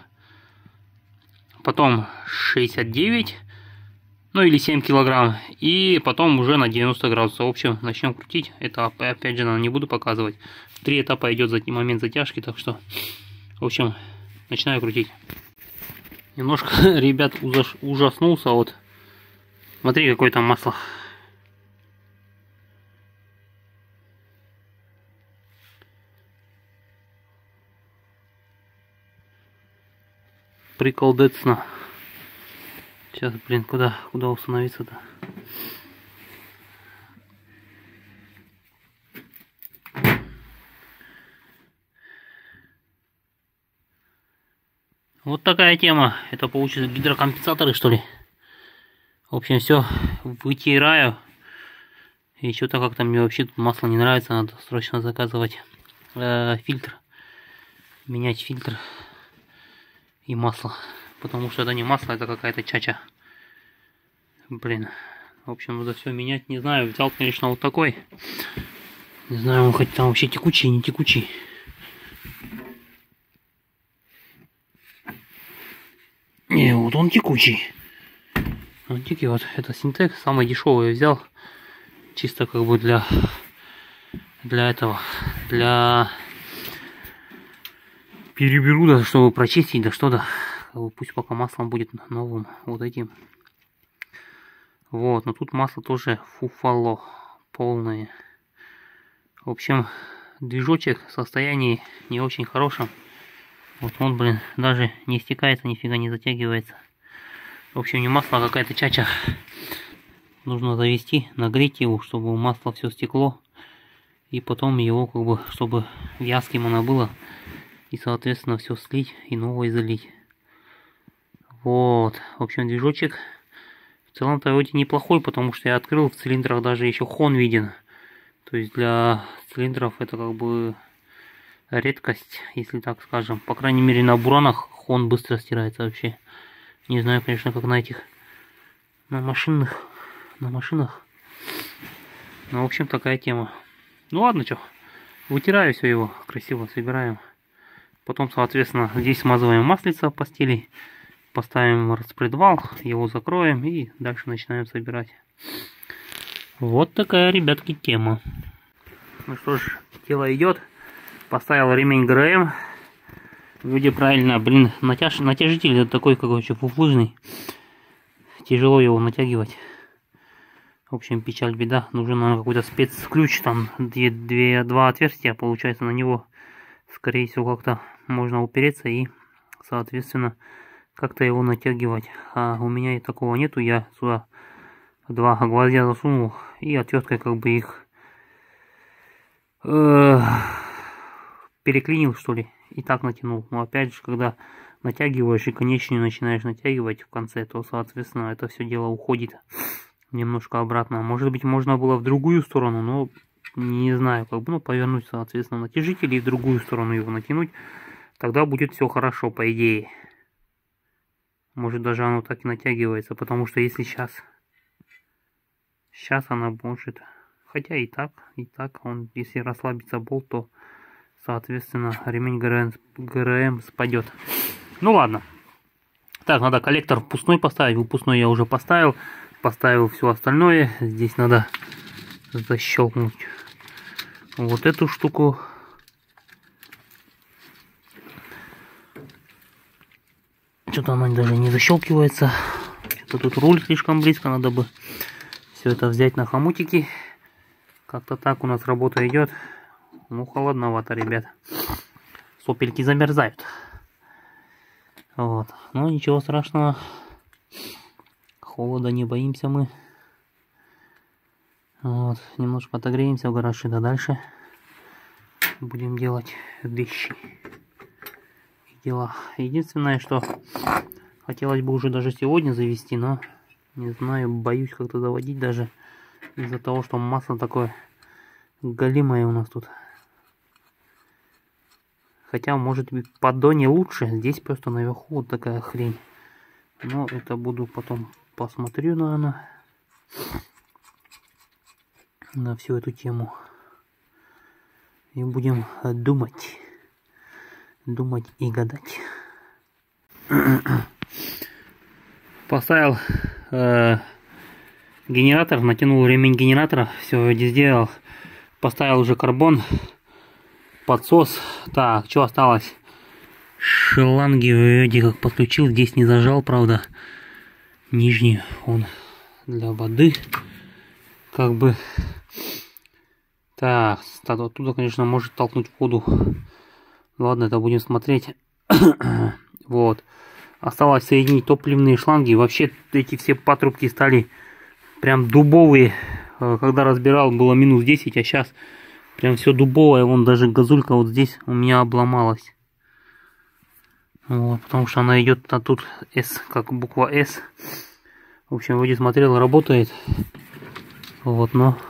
Потом шестьдесят девять, ну или семь килограмм. И потом уже на девяносто градусов. В общем, начнем крутить. Это опять же не буду показывать. Три этапа идет за момент затяжки, так что, в общем, начинаю крутить. Немножко, ребят, ужаснулся. Вот, смотри, какое там масло. Приколдесно. Сейчас, блин, куда, куда установиться-то? Вот такая тема. Это получится гидрокомпенсаторы, что ли? В общем, все вытираю. И что-то как-то мне вообще тут масло не нравится. Надо срочно заказывать э, фильтр. Менять фильтр и масло. Потому что это не масло, это какая-то чача. Блин. В общем, надо все менять. Не знаю, взял, конечно, вот такой. Не знаю, он хоть там вообще текучий, не текучий. Не, вот он текучий. Он текий, вот это Синтек, самый дешевый я взял. Чисто как бы для для этого, для переберу, да, чтобы прочистить, да что-то. Пусть пока маслом будет новым, вот этим. Вот, но тут масло тоже фуфало полное. В общем, движочек в состоянии не очень хорошем. Вот он, блин, даже не стекается, нифига не затягивается. В общем, не масло, а какая-то чача. Нужно завести, нагреть его, чтобы масло все стекло. И потом его, как бы, чтобы вязким оно было. И, соответственно, все слить и новое залить. Вот. В общем, движочек в целом-то вроде неплохой, потому что я открыл, в цилиндрах даже еще хон виден. То есть для цилиндров это как бы редкость, если так скажем. По крайней мере, на буранах хон быстро стирается вообще. Не знаю, конечно, как на этих, на машинах, на машинах. Ну, в общем, такая тема. Ну ладно, что, вытираю все его, красиво собираем. Потом, соответственно, здесь смазываем маслица постели, поставим распредвал, его закроем и дальше начинаем собирать. Вот такая, ребятки, тема. Ну что ж, дело идет. Поставил ремень ГРМ. Вроде правильно, блин, натяж... натяжитель такой, какой еще фуфлыжный. Тяжело его натягивать. В общем, печаль, беда. Нужен, наверное, какой-то спецключ. Там две, две, два отверстия, получается, на него, скорее всего, как-то можно упереться и, соответственно, как-то его натягивать. А у меня и такого нету. Я сюда два гвоздя засунул и отверткой как бы их э, переклинил, что ли, и так натянул. Но опять же, когда натягиваешь и конечную начинаешь натягивать в конце, то, соответственно, это все дело уходит немножко обратно. Может быть, можно было в другую сторону, но не знаю, как бы, ну, повернуть, соответственно, натяжитель и в другую сторону его натянуть. Тогда будет все хорошо, по идее. Может, даже оно так и натягивается, потому что если сейчас... Сейчас она может... Хотя и так, и так, он, если расслабится болт, то, соответственно, ремень ГРМ, ГРМ спадет. Ну ладно. Так, надо коллектор впускной поставить. Выпускной я уже поставил. Поставил все остальное. Здесь надо защелкнуть вот эту штуку. Что-то она даже не защелкивается. Что-то тут руль слишком близко. Надо бы все это взять на хомутики. Как-то так у нас работа идет. Ну, холодновато, ребят. Сопельки замерзают. Вот. Но ничего страшного. Холода не боимся мы. Вот. Немножко отогреемся в гараж, и дальше будем делать вещи и дела. Единственное, что хотелось бы уже даже сегодня завести, но не знаю, боюсь как-то заводить даже из-за того, что масло такое галимое у нас тут. Хотя, может быть, в поддоне лучше. Здесь просто наверху вот такая хрень. Но это буду потом посмотрю, наверное, на всю эту тему. И будем думать. Думать и гадать. Поставил э, генератор, натянул ремень генератора, все вроде сделал. Поставил уже карбон, подсос. Так, что осталось? Шланги вроде как подключил, здесь не зажал, правда. Нижний он для воды. Как бы. Так, оттуда, конечно, может толкнуть воду. Ладно, это будем смотреть. Вот. Осталось соединить топливные шланги. Вообще эти все патрубки стали прям дубовые. Когда разбирал, было минус десять, а сейчас прям все дубовое. Вон даже газулька вот здесь у меня обломалась. Вот, потому что она идет, а тут S, как буква S. В общем, вроде смотрел, работает. Вот, но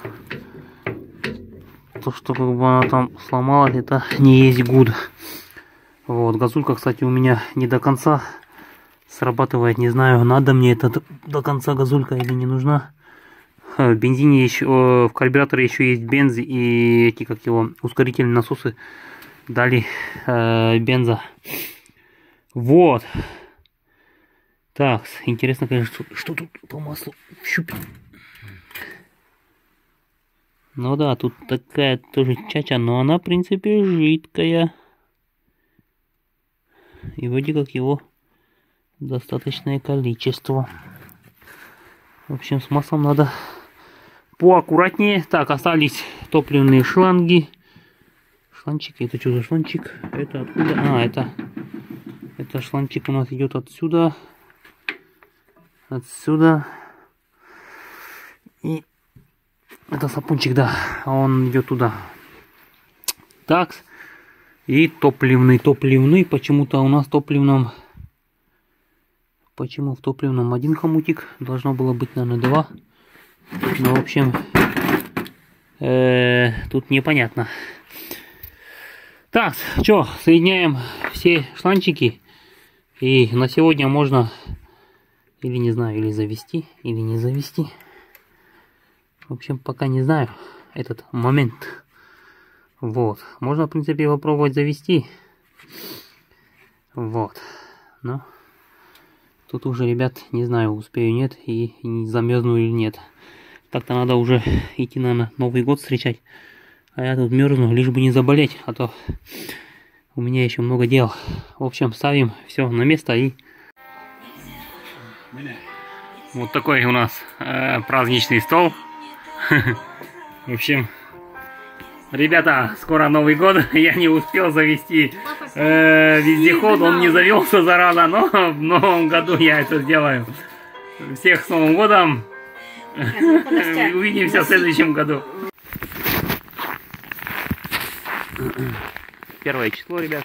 то, что как бы она там сломалась, это не есть good. Вот, газулька, кстати, у меня не до конца срабатывает. Не знаю, надо мне это до конца газулька или не нужна. В бензине еще, в карбюраторе еще есть бенз и эти, как его, ускорительные насосы дали э, бенза. Вот. Так, интересно, конечно, что, что тут по маслу щупить. Ну да, тут такая тоже чача, но она, в принципе, жидкая. И вроде как его достаточное количество. В общем, с маслом надо поаккуратнее. Так, остались топливные шланги. Шланчики, это что за шланчик? Это откуда? А, это... Это шланчик у нас идет отсюда. Отсюда. И это сапунчик, да. Он идет туда. Так. И топливный. Топливный. Почему-то у нас в топливном... Почему в топливном один хомутик? Должно было быть, наверное, два. Ну, в общем... Э -э, тут непонятно. Так, что, соединяем все шланчики. И на сегодня можно, или не знаю, или завести, или не завести. В общем, пока не знаю этот момент. Вот. Можно, в принципе, попробовать завести. Вот. Но тут уже, ребят, не знаю, успею, нет, и не замерзну или нет. Так-то надо уже идти, наверное, Новый год встречать. А я тут мерзну, лишь бы не заболеть, а то у меня еще много дел. В общем, ставим все на место и... Вот такой у нас э, праздничный стол. В общем, ребята, скоро Новый год. Я не успел завести э, вездеход, он не завелся, зараза, но в новом году я это сделаю. Всех с Новым годом. Увидимся в следующем году. Первое число, ребят.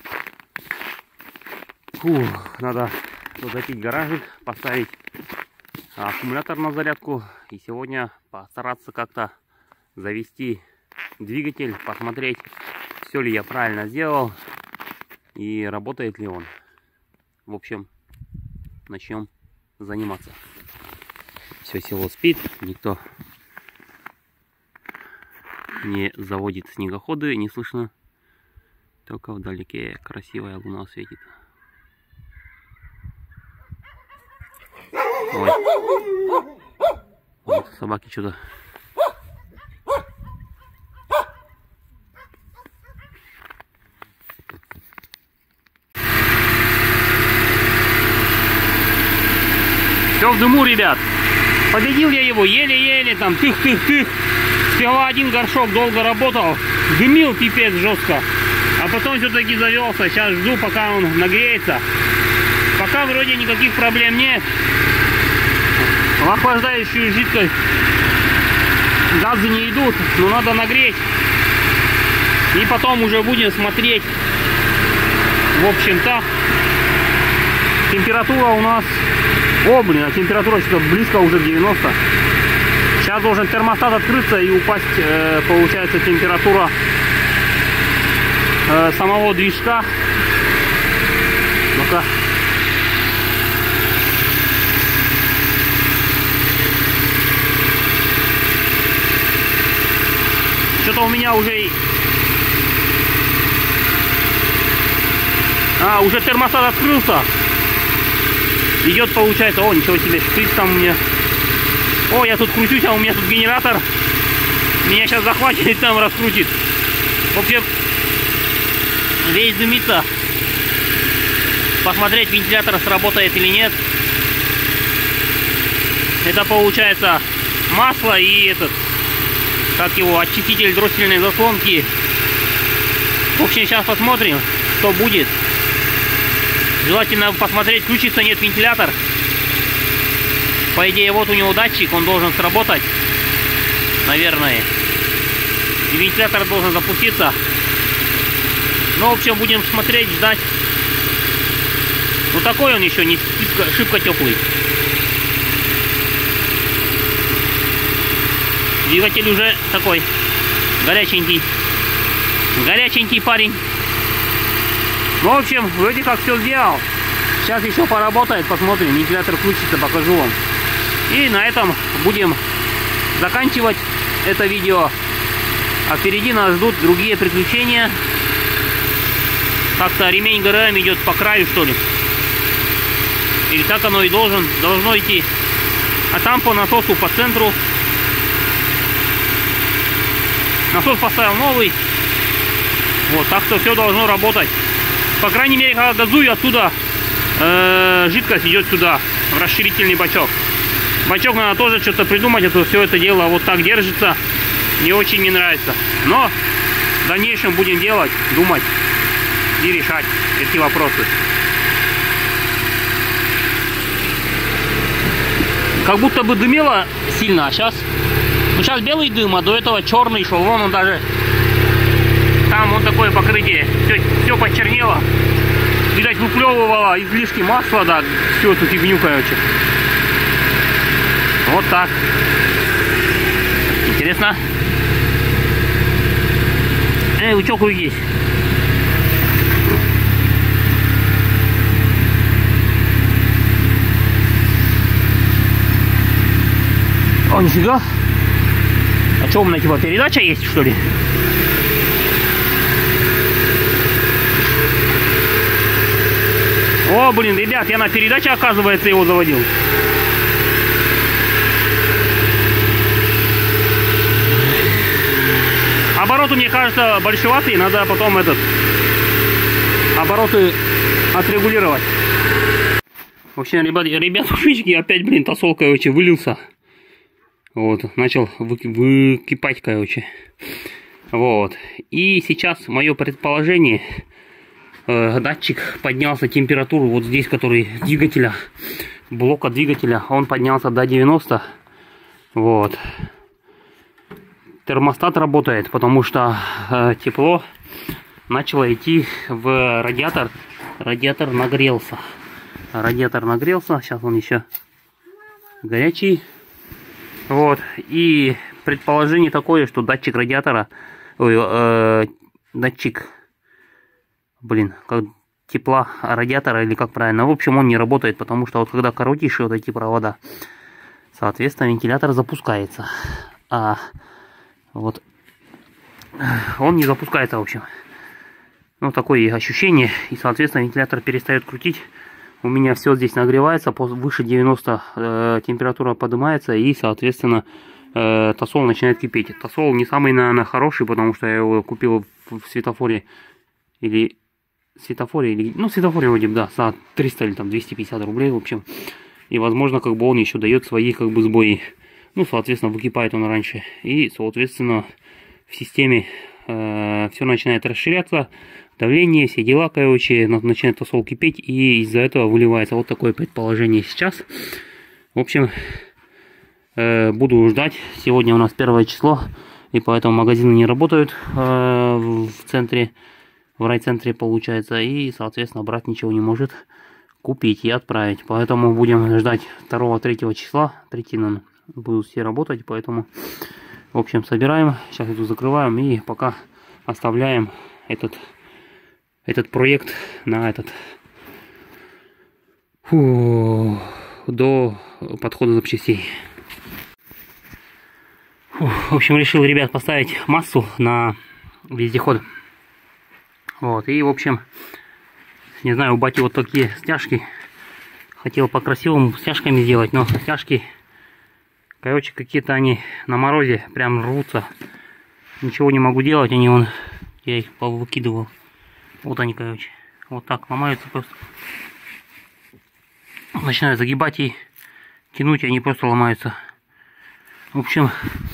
Фух, надо закрыть гаражик, поставить аккумулятор на зарядку. И сегодня постараться как-то завести двигатель, посмотреть, все ли я правильно сделал и работает ли он. В общем, начнем заниматься. Все село спит, никто не заводит снегоходы, не слышно. Только вдалеке красивая луна светит. Ой. Вот собаки что-то. Все в дыму, ребят. Победил я его еле-еле, там тых-тых-тых. Сперва один горшок долго работал, дымил пипец жестко. А потом все-таки завелся. Сейчас жду, пока он нагреется. Пока вроде никаких проблем нет. В охлаждающую жидкость газы не идут, но надо нагреть. И потом уже будем смотреть. В общем-то, температура у нас... О, блин, а температура что-то близко уже к девяноста. Сейчас должен термостат открыться и упасть, э, получается, температура э, самого движка. Ну-ка. Что-то у меня уже А, уже термостат открылся. Идет, получается, о, ничего себе, шприц там у меня. О, я тут кручусь, а у меня тут генератор. Меня сейчас захватит и там раскрутит. В общем, весь дымится. Посмотреть, вентилятор сработает или нет. Это получается масло и этот, как его, очиститель дроссельной заслонки. В общем, сейчас посмотрим, что будет. Желательно посмотреть, включится нет вентилятор. По идее, вот у него датчик, он должен сработать, наверное. И вентилятор должен запуститься. Ну, в общем, будем смотреть, ждать. Ну, такой он еще не шибко, шибко теплый. Двигатель уже такой горяченький. Горяченький парень. Ну, в общем, вроде как все сделал. Сейчас еще поработает, посмотрим. Вентилятор включится, покажу вам. И на этом будем заканчивать это видео. А впереди нас ждут другие приключения. Как-то ремень ГРМ идет по краю, что ли. Или так оно и должен, должно идти. А там по насосу по центру. Насос поставил новый. Вот, так что все должно работать. По крайней мере, когда газую, оттуда э, жидкость идет сюда, в расширительный бачок. Бачок надо тоже что-то придумать, а то все это дело вот так держится. Не очень мне нравится. Но в дальнейшем будем делать, думать и решать эти вопросы. Как будто бы дымело сильно, а сейчас... Ну, сейчас белый дым, а до этого черный шел. Вон он даже... Там вот такое покрытие. Все, все почернело. Видать, выплевывало излишки масла, да, всю эту фигню, короче. Вот так. Интересно. Эй, вы чё кругись? О, нифига. А что у меня, типа, передача есть, что ли? О, блин, ребят, я на передаче, оказывается, его заводил. Обороты, мне кажется, большеватые. Надо потом этот обороты отрегулировать. В общем, ребят, ребят, ушички, опять, блин, тосол, короче, вылился. Вот, начал вы, выкипать, короче. Вот. И сейчас мое предположение, э, датчик поднялся температуру вот здесь, который двигателя, блока двигателя, он поднялся до девяноста. Вот. Термостат работает, потому что э, тепло начало идти в радиатор. Радиатор нагрелся. Радиатор нагрелся. Сейчас он еще горячий. Вот. И предположение такое, что датчик радиатора, ой, э, датчик, блин, как тепла радиатора, или как правильно, в общем, он не работает, потому что вот когда коротишь вот эти провода, соответственно, вентилятор запускается. А вот он не запускается, в общем. Ну, такое ощущение. И, соответственно, вентилятор перестает крутить. У меня все здесь нагревается, выше девяноста э, температура поднимается, и, соответственно, э, тосол начинает кипеть. Тосол не самый, наверное, хороший, потому что я его купил в светофоре, или светофоре, или, ну, светофоре вроде бы, да, за триста или там двести пятьдесят рублей, в общем. И, возможно, как бы он еще дает свои, как бы, сбои. Ну, соответственно, выкипает он раньше. И, соответственно, в системе э, все начинает расширяться. Давление, все дела, короче, начинает тосол кипеть, и из-за этого выливается. Вот такое предположение сейчас. В общем, э, буду ждать. Сегодня у нас первое число, и поэтому магазины не работают э, в центре, в райцентре, получается. И, соответственно, брат ничего не может купить и отправить. Поэтому будем ждать второго-третьего числа. третьего, наверное, будут все работать, поэтому, в общем, собираем. Сейчас эту закрываем и пока оставляем этот... этот проект на этот Фу, до подхода запчастей. Фу, в общем, решил, ребят, поставить массу на вездеход. Вот, и, в общем, Не знаю, у бати вот такие стяжки. Хотел по-красивому стяжками сделать, но стяжки, короче, какие-то они на морозе прям рвутся. Ничего не могу делать, они вон, я их повыкидывал. Вот они, короче, вот так ломаются просто. Начинаю загибать и тянуть, и они просто ломаются. В общем,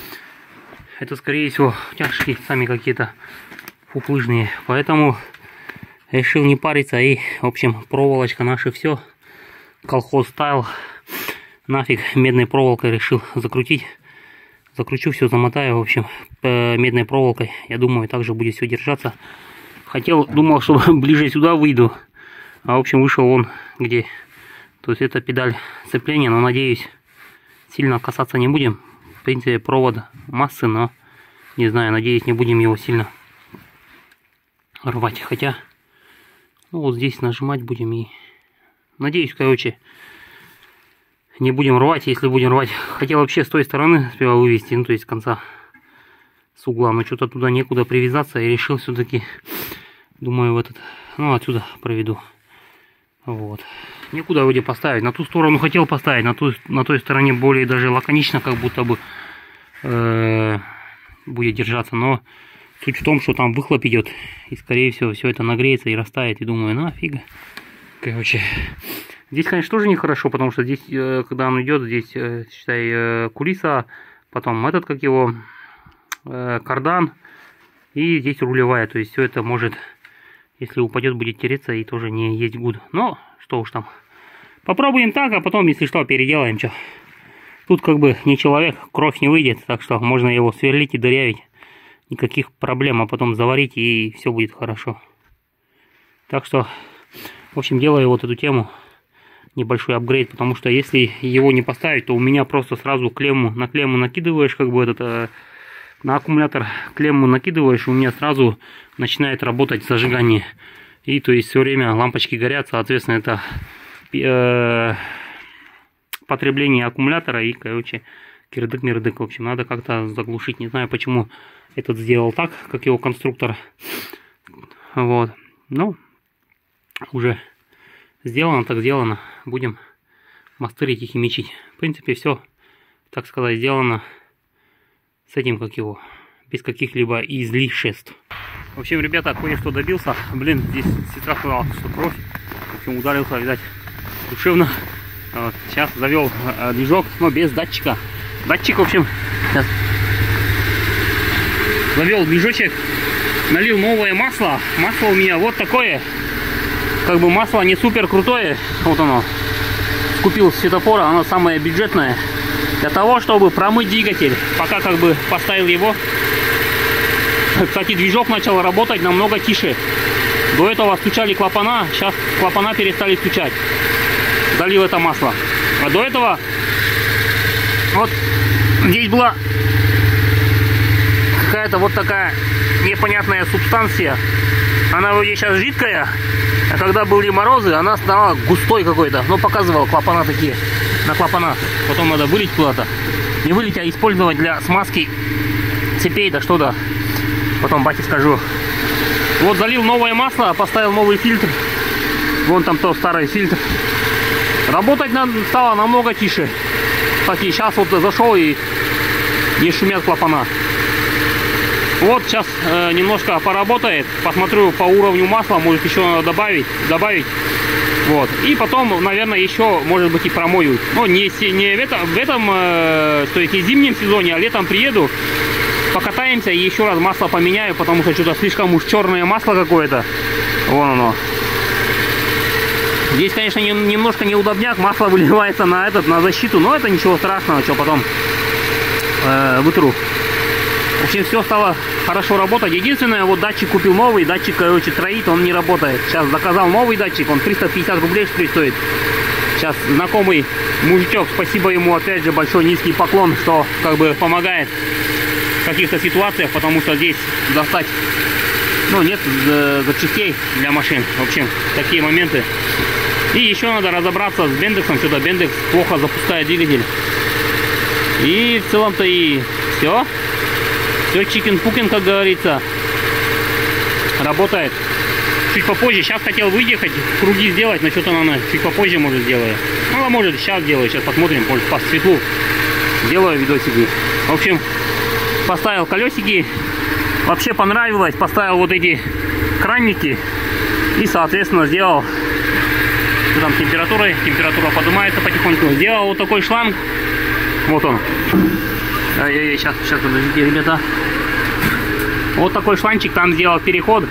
это скорее всего тяжкие сами какие-то фуфлыжные. Поэтому решил не париться и, в общем, проволочка наша все. Колхоз стайл. Нафиг медной проволокой решил закрутить. Закручу все, замотаю, в общем, медной проволокой. Я думаю, также будет все держаться. Хотел, думал, что ближе сюда выйду. А, в общем, вышел он где. То есть это педаль сцепления, но, надеюсь, сильно касаться не будем. В принципе, провод массы, но, не знаю, надеюсь, не будем его сильно рвать. Хотя, ну, вот здесь нажимать будем и... Надеюсь, короче, не будем рвать. Если будем рвать, хотел вообще с той стороны сперва вывести, ну, то есть с конца, с угла, но что-то туда некуда привязаться, и решил все-таки, думаю, в этот, ну, отсюда проведу. Вот. Некуда вроде поставить. На ту сторону хотел поставить, на, ту, на той стороне более даже лаконично, как будто бы э, будет держаться, но суть в том, что там выхлоп идет, и скорее всего все это нагреется и растает, и думаю, нафига. Короче, здесь, конечно, тоже нехорошо, потому что здесь, когда он идет, здесь, считай, кулиса, потом этот, как его, кардан, и здесь рулевая. То есть все это может, если упадет, будет тереться и тоже не есть гуд. Но, что уж там. Попробуем так, а потом, если что, переделаем. Что. Тут как бы не человек, кровь не выйдет, так что можно его сверлить и дырявить. Никаких проблем, а потом заварить, и все будет хорошо. Так что... В общем, делаю вот эту тему, небольшой апгрейд, потому что если его не поставить, то у меня просто сразу клемму, на клемму накидываешь, как бы этот, э, на аккумулятор клемму накидываешь, у меня сразу начинает работать зажигание. И то есть все время лампочки горят, соответственно, это э, потребление аккумулятора и, короче, кирдык-мирдык. В общем, надо как-то заглушить, не знаю, почему этот сделал так, как его конструктор. Вот, ну... Уже сделано, так сделано. Будем мастырить и химичить. В принципе, все, так сказать, сделано с этим, как его, без каких-либо излишеств. В общем, ребята, кое-что добился. Блин, здесь сестра сказала, что кровь. В общем, ударился, видать, душевно. Вот. Сейчас завел э, движок, но без датчика. Датчик, в общем, сейчас. Завел движочек, налил новое масло. Масло у меня вот такое. Как бы масло не супер крутое, вот оно, купил с светофора, оно самое бюджетное, для того, чтобы промыть двигатель, пока как бы поставил его. Кстати, движок начал работать намного тише, до этого стучали клапана, сейчас клапана перестали стучать, долил это масло, а до этого, вот здесь была какая-то вот такая непонятная субстанция, она вроде сейчас жидкая. А когда были морозы, она стала густой какой-то. Ну, показывала клапана такие. На клапана. Потом надо вылить куда-то. Не вылить, а использовать для смазки цепей, да что да. Потом бате скажу. Вот залил новое масло, поставил новый фильтр. Вон там то старый фильтр. Работать стало намного тише. Кстати, сейчас вот зашел и не шумят клапана. Вот сейчас э, немножко поработает, посмотрю по уровню масла, может еще надо добавить, добавить, вот, и потом, наверное, еще, может быть, и промою. Но не, не в этом, в этом э, то есть не в зимнем сезоне, а летом приеду, покатаемся и еще раз масло поменяю, потому что что-то слишком уж черное масло какое-то, вон оно. Здесь, конечно, не, немножко неудобняк, масло выливается на этот, на защиту, но это ничего страшного, что потом э, вытру. В общем, все стало хорошо работать. Единственное, вот датчик купил новый, датчик, короче, троит, он не работает. Сейчас заказал новый датчик, он триста пятьдесят рублей что ли стоит. Сейчас знакомый мужичок, спасибо ему, опять же, большой низкий поклон, что как бы помогает в каких-то ситуациях, потому что здесь достать, ну, нет запчастей для машин. В общем, такие моменты. И еще надо разобраться с Бендексом, что-то Бендекс плохо запускает двигатель. И в целом-то и все. Все чикен-пукен, как говорится, работает. чуть попозже. Сейчас хотел выехать, круги сделать, но что-то, наверное, чуть попозже, может, сделаю. Ну, а может, сейчас сделаю, сейчас посмотрим, может, по светлу сделаю видосики. В общем, поставил колесики, вообще понравилось, поставил вот эти кранники и, соответственно, сделал, что там температура, температура поднимается потихоньку, сделал вот такой шланг, вот он. Ай-яй-яй, сейчас, сейчас, подождите, ребята. Вот такой шланчик, там сделал переход.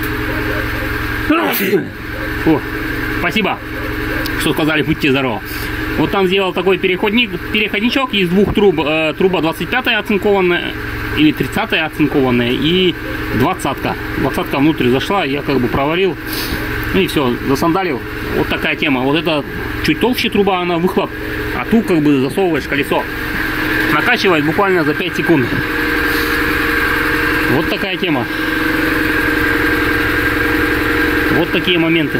О, спасибо, что сказали, будьте здоровы. Вот там сделал такой переходник, переходничок из двух труб. Э, труба двадцать пятая оцинкованная, или тридцатая оцинкованная, и двадцатка. двадцатка внутрь зашла, я как бы проварил. Ну и все, засандалил. Вот такая тема. Вот это чуть толще труба, она выхлоп. А ту как бы засовываешь колесо. Накачивает буквально за пять секунд. Вот такая тема. Вот такие моменты.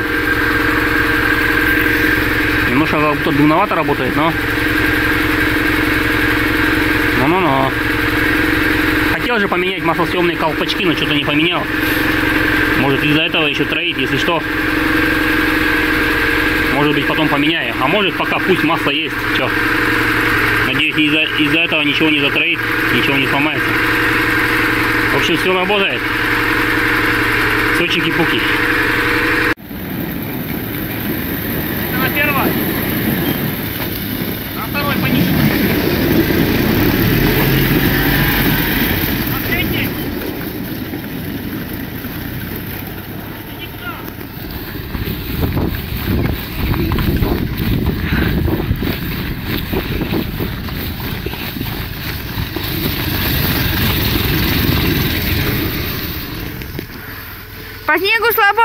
Немножко как будто думновато работает, но... Ну-ну-ну. Хотел же поменять маслосъемные колпачки, но что-то не поменял. Может, из-за этого еще троит, если что. Может быть, потом поменяю. А может, пока пусть масло есть. Че? Надеюсь, из-за из-за этого ничего не затроит, ничего не сломается. В общем, все работает. Все чики-пуки. На первое. На второй пониже. На третий. Иди сюда. По снегу слабо.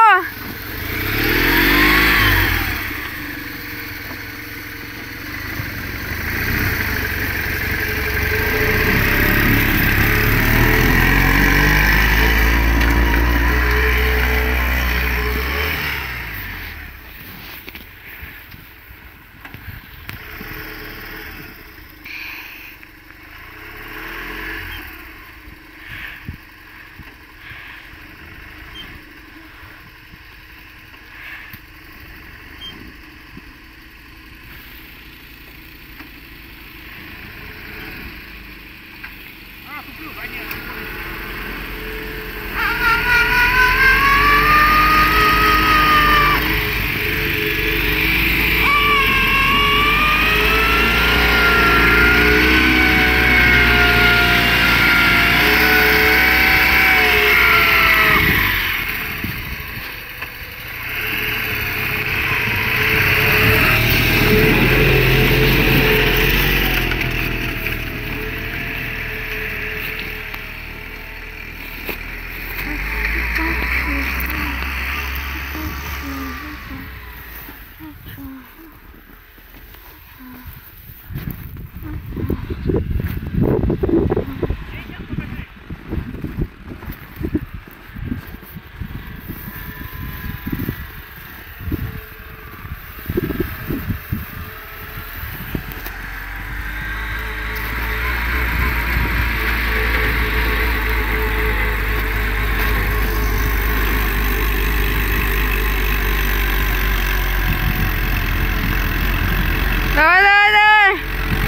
Давай, давай, давай.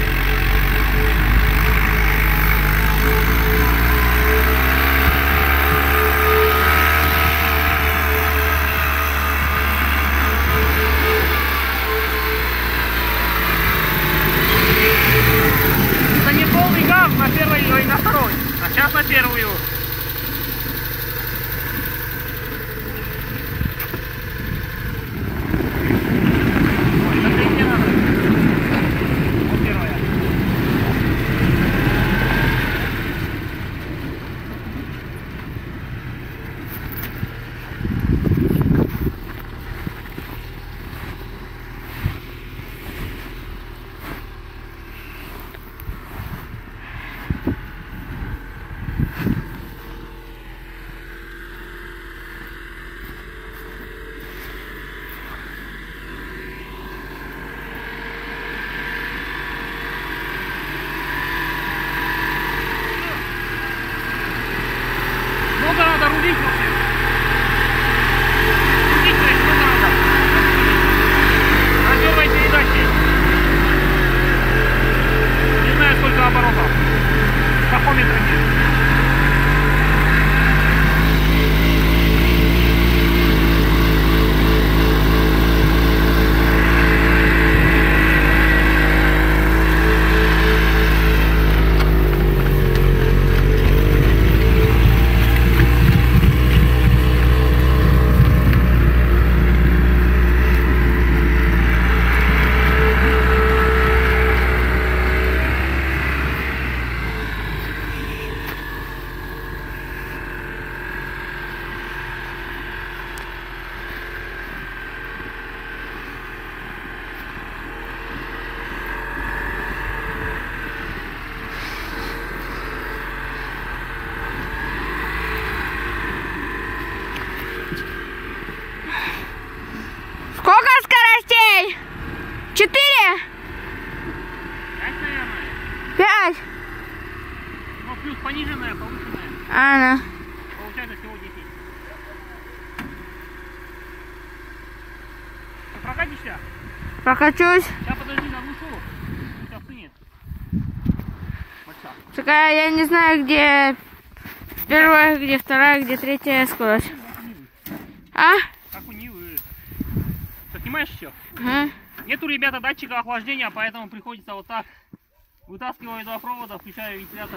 Это не полный газ на первой и на второй, а сейчас на первую. Ой, так и не надо. пониженная, повышенная. А, да. Получается всего десять. Ты прокатишься? Прокачусь. Сейчас подожди, наглушу. Сейчас стынет. Такая, я не знаю, где первая, где вторая, где третья скорость. А? Как у Нивы. Ты снимаешь все? Ага. Нету, ребята, датчика охлаждения, поэтому приходится вот так. Вытаскиваю два провода, включаю вентилятор.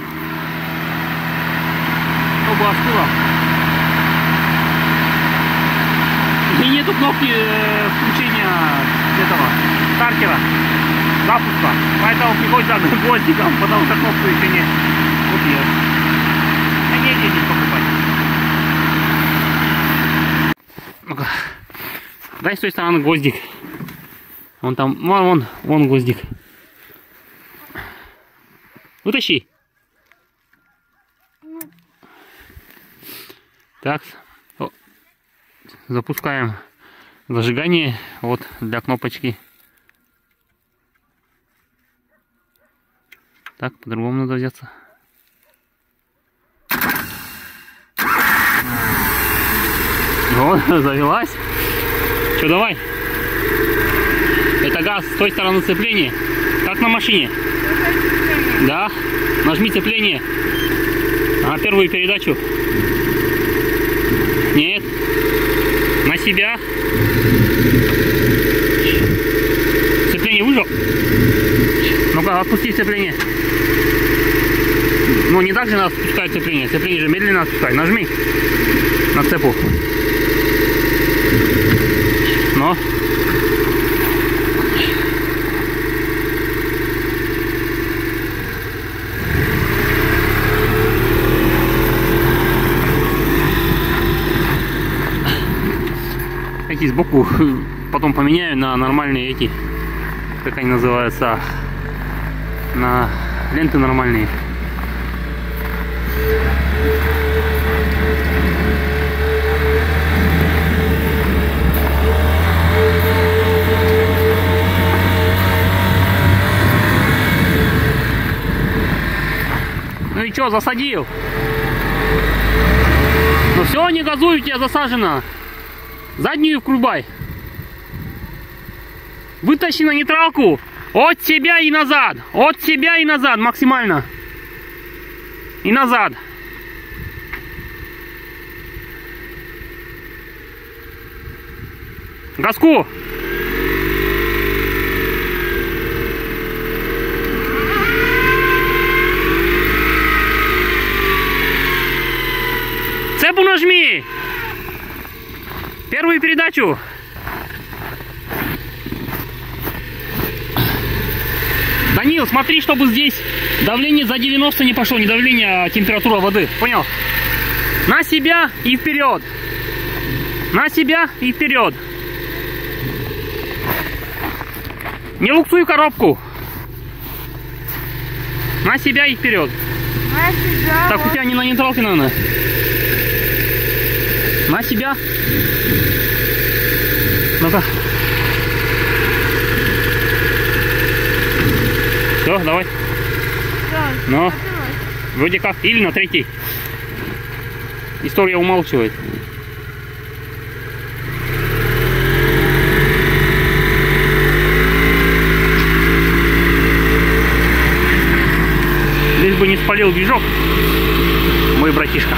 Чтобы остыло. И нету кнопки э, включения этого стартера, запуска. Поэтому приходится гвоздиком, потому что кнопку еще не купил. А не денег покупать. Ну-ка. Дай с той стороны гвоздик. Вон там, вон, вон, вон гвоздик. Вытащи. Так, о, запускаем зажигание вот для кнопочки. Так, по-другому надо взяться. Вот, завелась. Что, давай. Это газ с той стороны сцепления. Как на машине. Да. Нажми сцепление. На первую передачу. Нет. На себя. Сцепление выжал. Ну-ка, отпусти сцепление. Ну, не так же надо спускать сцепление. Сцепление же медленно отпускать. Нажми на цепу. Но. Эти сбоку потом поменяю на нормальные эти, как они называются, на ленты нормальные. Ну и чё, засадил? Ну все, не газуй, у тебя засажено. Заднюю вкрубай. Вытащи на нейтралку. От себя и назад. От себя и назад максимально. И назад. Газку. Цепу нажми. Первую передачу. Данил, смотри, чтобы здесь давление за девяносто не пошло. Не давление, а температура воды. Понял? На себя и вперед. На себя и вперед. Не луксуй коробку. На себя и вперед. На себя. Так, у тебя не на нейтралке, наверное. На себя. Ну-ка. Все, давай. Да, Ну, вроде как. Или на третий. История умалчивает. Лишь бы не спалил движок мой братишка.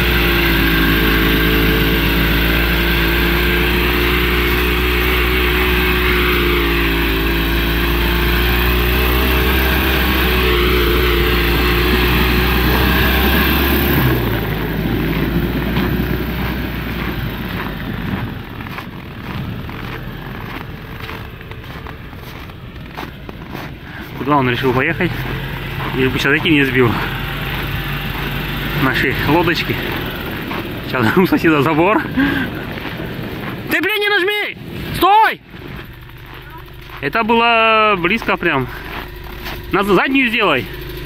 Куда он решил поехать? Лишь бы сейчас эти не сбил. Наши лодочки. Сейчас у соседа забор. Ты, блин, не нажми! Стой! Это было близко прям. На заднюю сделай.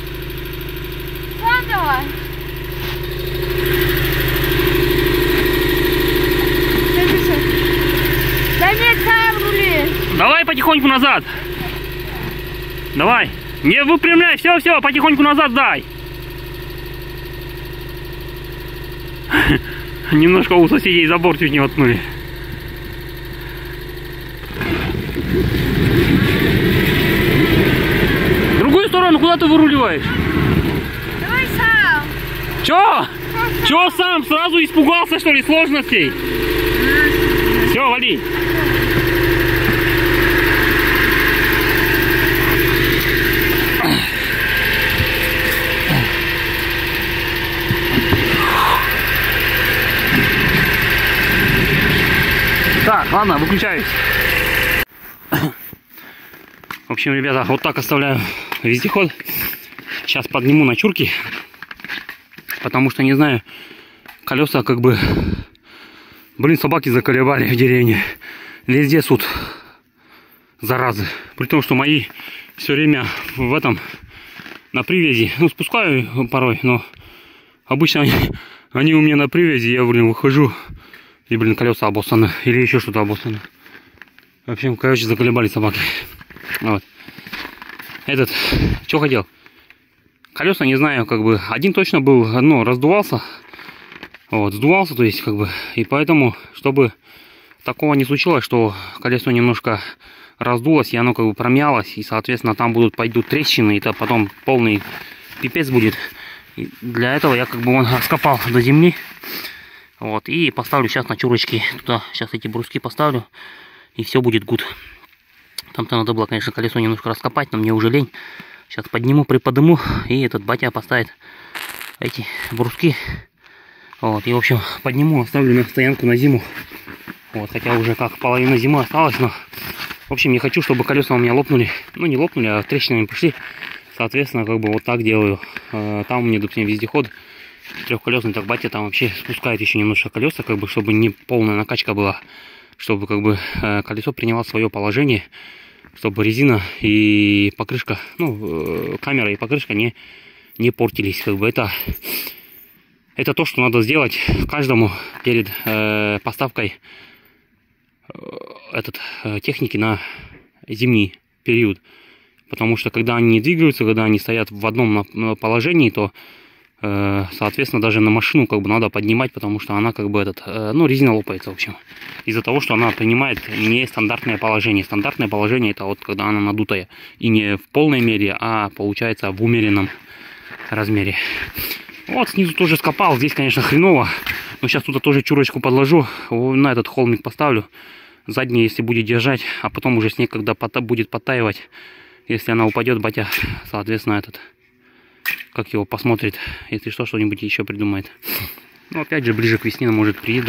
Сам давай. Дай мне сам рули. Давай потихоньку назад. Давай. Не выпрямляй. Все, все, потихоньку назад дай. Немножко у соседей забор чуть не воткнули. В другую сторону, куда ты выруливаешь? Давай сам. Чё? Чё сам? Сразу испугался, что ли, сложностей? Все, вали. Так, ладно, выключаюсь. В общем, ребята, вот так оставляю вездеход. Сейчас подниму на чурки. Потому что, не знаю, колеса как бы... Блин, собаки заколебали в деревне. Везде суд. Заразы. При том, что мои все время в этом... На привязи. Ну, спускаю порой, но... Обычно они, они у меня на привязи. Я, блин, выхожу... И, блин, колеса обоссаны. Или еще что-то обоссано. В общем, короче, заколебали собаки. Вот. Этот, что хотел? Колеса, не знаю, как бы, один точно был, ну, раздувался. Вот, сдувался, то есть, как бы, и поэтому, чтобы такого не случилось, что колесо немножко раздулось, и оно, как бы, промялось, и, соответственно, там будут, пойдут трещины, и это потом полный пипец будет. И для этого я, как бы, он раскопал до земли. Вот, и поставлю сейчас на чурочки. Туда сейчас эти бруски поставлю. И все будет гуд. Там-то надо было, конечно, колесо немножко раскопать, но мне уже лень. Сейчас подниму, приподниму. И этот батя поставит эти бруски. Вот, и, в общем, подниму, оставлю на стоянку на зиму. Вот, хотя уже как половина зимы осталась, но... В общем, не хочу, чтобы колеса у меня лопнули. Ну, не лопнули, а трещинами пошли. Соответственно, как бы вот так делаю. Там у меня, допустим, вездеход трехколесный, так батя там вообще спускает еще немножко колеса, как бы, чтобы не полная накачка была, чтобы как бы колесо приняло свое положение, чтобы резина и покрышка, ну, камера и покрышка не, не портились, как бы. Это, это то, что надо сделать каждому перед э, поставкой э, этот, э, техники на зимний период, потому что когда они не двигаются, когда они стоят в одном положении, то соответственно, даже на машину как бы надо поднимать, потому что она как бы этот, ну, резина лопается, в общем. Из-за того, что она принимает нестандартное положение. Стандартное положение это вот когда она надутая. И не в полной мере, а получается в умеренном размере. Вот снизу тоже скопал. Здесь, конечно, хреново. Но сейчас туда тоже чурочку подложу. На этот холмик поставлю. Задний, если будет держать. А потом уже снег, когда будет подтаивать. Если она упадет, батя, соответственно, этот... Как его посмотрит, если что, что-нибудь еще придумает. Ну, опять же, ближе к весне, может, приеду.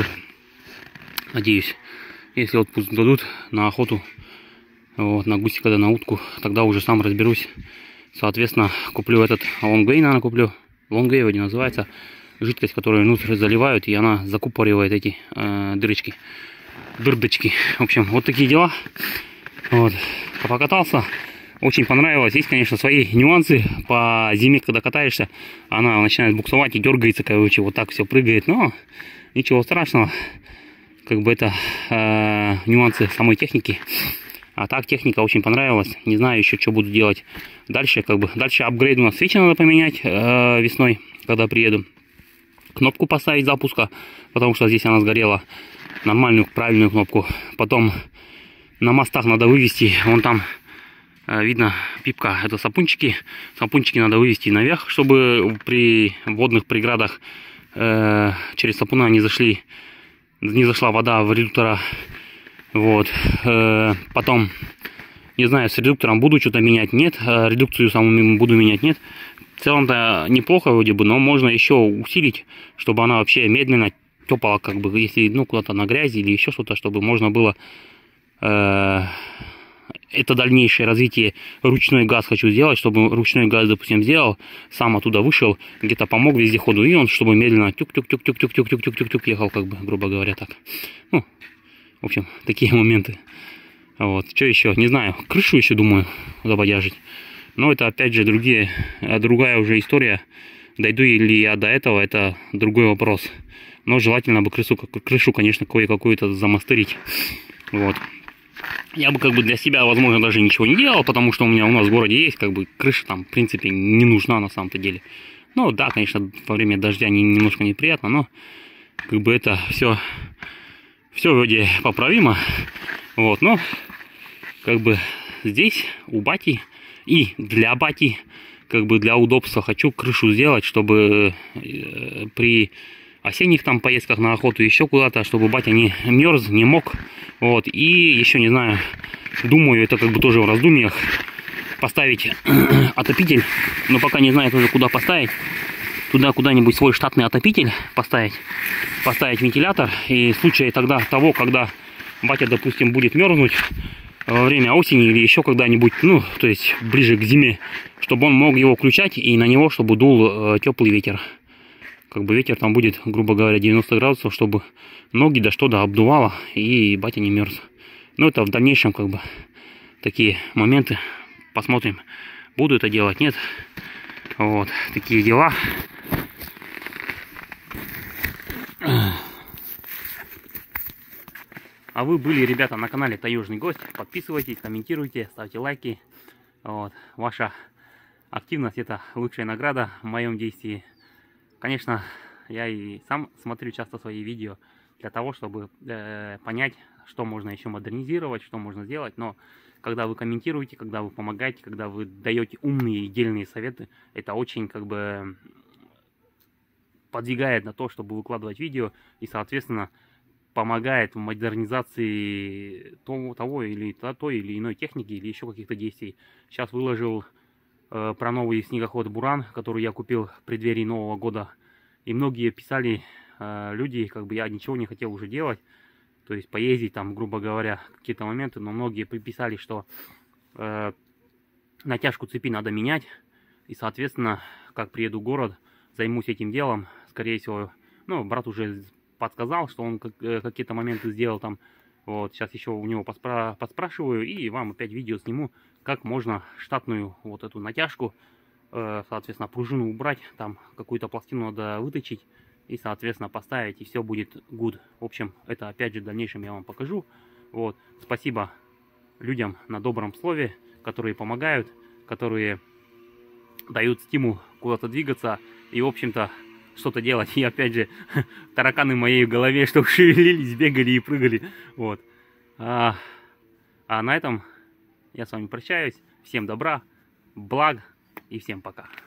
Надеюсь. Если отпуск дадут на охоту, вот, на гусика, да на утку, тогда уже сам разберусь. Соответственно, куплю этот лонгвей, наверное, куплю. Лонгвей вроде называется. Жидкость, которую внутрь заливают, и она закупоривает эти э, дырочки. Дырдочки. В общем, вот такие дела. Вот. Покатался. Очень понравилось. Есть, конечно, свои нюансы по зиме, когда катаешься. Она начинает буксовать и дергается, короче, вот так все прыгает. Но ничего страшного. Как бы это э, нюансы самой техники. А так техника очень понравилась. Не знаю еще, что буду делать дальше. Как бы дальше апгрейд у нас свечи надо поменять э, весной, когда приеду. Кнопку поставить запуска, потому что здесь она сгорела. Нормальную, правильную кнопку. Потом на мостах надо вывести. Вон там... Видно, пипка, это сапунчики. Сапунчики надо вывести наверх, чтобы при водных преградах э, через сапуна не зашли, не зашла вода в редуктора. Вот. Э, потом, не знаю, с редуктором буду что-то менять, нет. Э, редукцию саму буду менять, нет. В целом-то неплохо вроде бы, но можно еще усилить, чтобы она вообще медленно топала, как бы, если, ну, куда-то на грязи или еще что-то, чтобы можно было... Э, это дальнейшее развитие. Ручной газ хочу сделать, чтобы ручной газ, допустим, сделал, сам оттуда вышел, где-то помог вездеходу, и он, чтобы медленно тюк-тюк-тюк-тюк-тюк-тюк-тюк-тюк-тюк ехал, как бы, грубо говоря, так. Ну, в общем, такие моменты. Вот, что еще, не знаю, крышу еще, думаю, забодяжить. Но это, опять же, другие, другая уже история. Дойду ли я до этого, это другой вопрос. Но желательно бы крышу, крышу конечно, кое-какую-то замастырить. Вот. Я бы как бы для себя, возможно, даже ничего не делал, потому что у меня у нас в городе есть, как бы, крыша там, в принципе, не нужна на самом-то деле. Ну, да, конечно, во время дождя не, немножко неприятно, но как бы это все, все вроде поправимо. Вот, но как бы здесь у бати и для бати, как бы для удобства хочу крышу сделать, чтобы э, при осенних там поездках на охоту еще куда-то, чтобы батя не мерз, не мог. Вот, и еще не знаю, думаю, это как бы тоже в раздумьях, поставить отопитель, но пока не знаю тоже куда поставить. Туда куда-нибудь свой штатный отопитель поставить, поставить вентилятор, и в случае тогда того, когда батя, допустим, будет мерзнуть во время осени или еще когда-нибудь, ну, то есть ближе к зиме, чтобы он мог его включать и на него, чтобы дул э, теплый ветер. Как бы ветер там будет, грубо говоря, девяносто градусов, чтобы ноги да что-то обдувало и батя не мерз. Но это в дальнейшем как бы такие моменты. Посмотрим, буду это делать, нет. Вот, такие дела. А вы были, ребята, на канале Таежный Гость. Подписывайтесь, комментируйте, ставьте лайки. Вот. Ваша активность — это лучшая награда в моем действии. Конечно, я и сам смотрю часто свои видео для того, чтобы э, понять, что можно еще модернизировать, что можно сделать. Но когда вы комментируете, когда вы помогаете, когда вы даете умные и дельные советы, это очень как бы подвигает на то, чтобы выкладывать видео, и, соответственно, помогает в модернизации того, того или той или иной техники или еще каких-то действий. Сейчас выложил э, про новый снегоход Буран, который я купил в преддверии Нового года. И многие писали, э, люди, как бы я ничего не хотел уже делать, то есть поездить там, грубо говоря, какие-то моменты, но многие приписали, что э, натяжку цепи надо менять. И, соответственно, как приеду в город, займусь этим делом. Скорее всего, ну, брат уже подсказал, что он какие-то моменты сделал там. Вот, сейчас еще у него поспра подспрашиваю и вам опять видео сниму, как можно штатную вот эту натяжку, э, соответственно, пружину убрать, там какую-то пластину надо выточить и, соответственно, поставить, и все будет good. В общем, это опять же в дальнейшем я вам покажу. Вот, спасибо людям на добром слове, которые помогают, которые дают стимул куда-то двигаться и, в общем-то, что-то делать. И опять же, тараканы в моей голове, чтобы шевелились, бегали и прыгали. Вот. А, а на этом я с вами прощаюсь. Всем добра, благ и всем пока.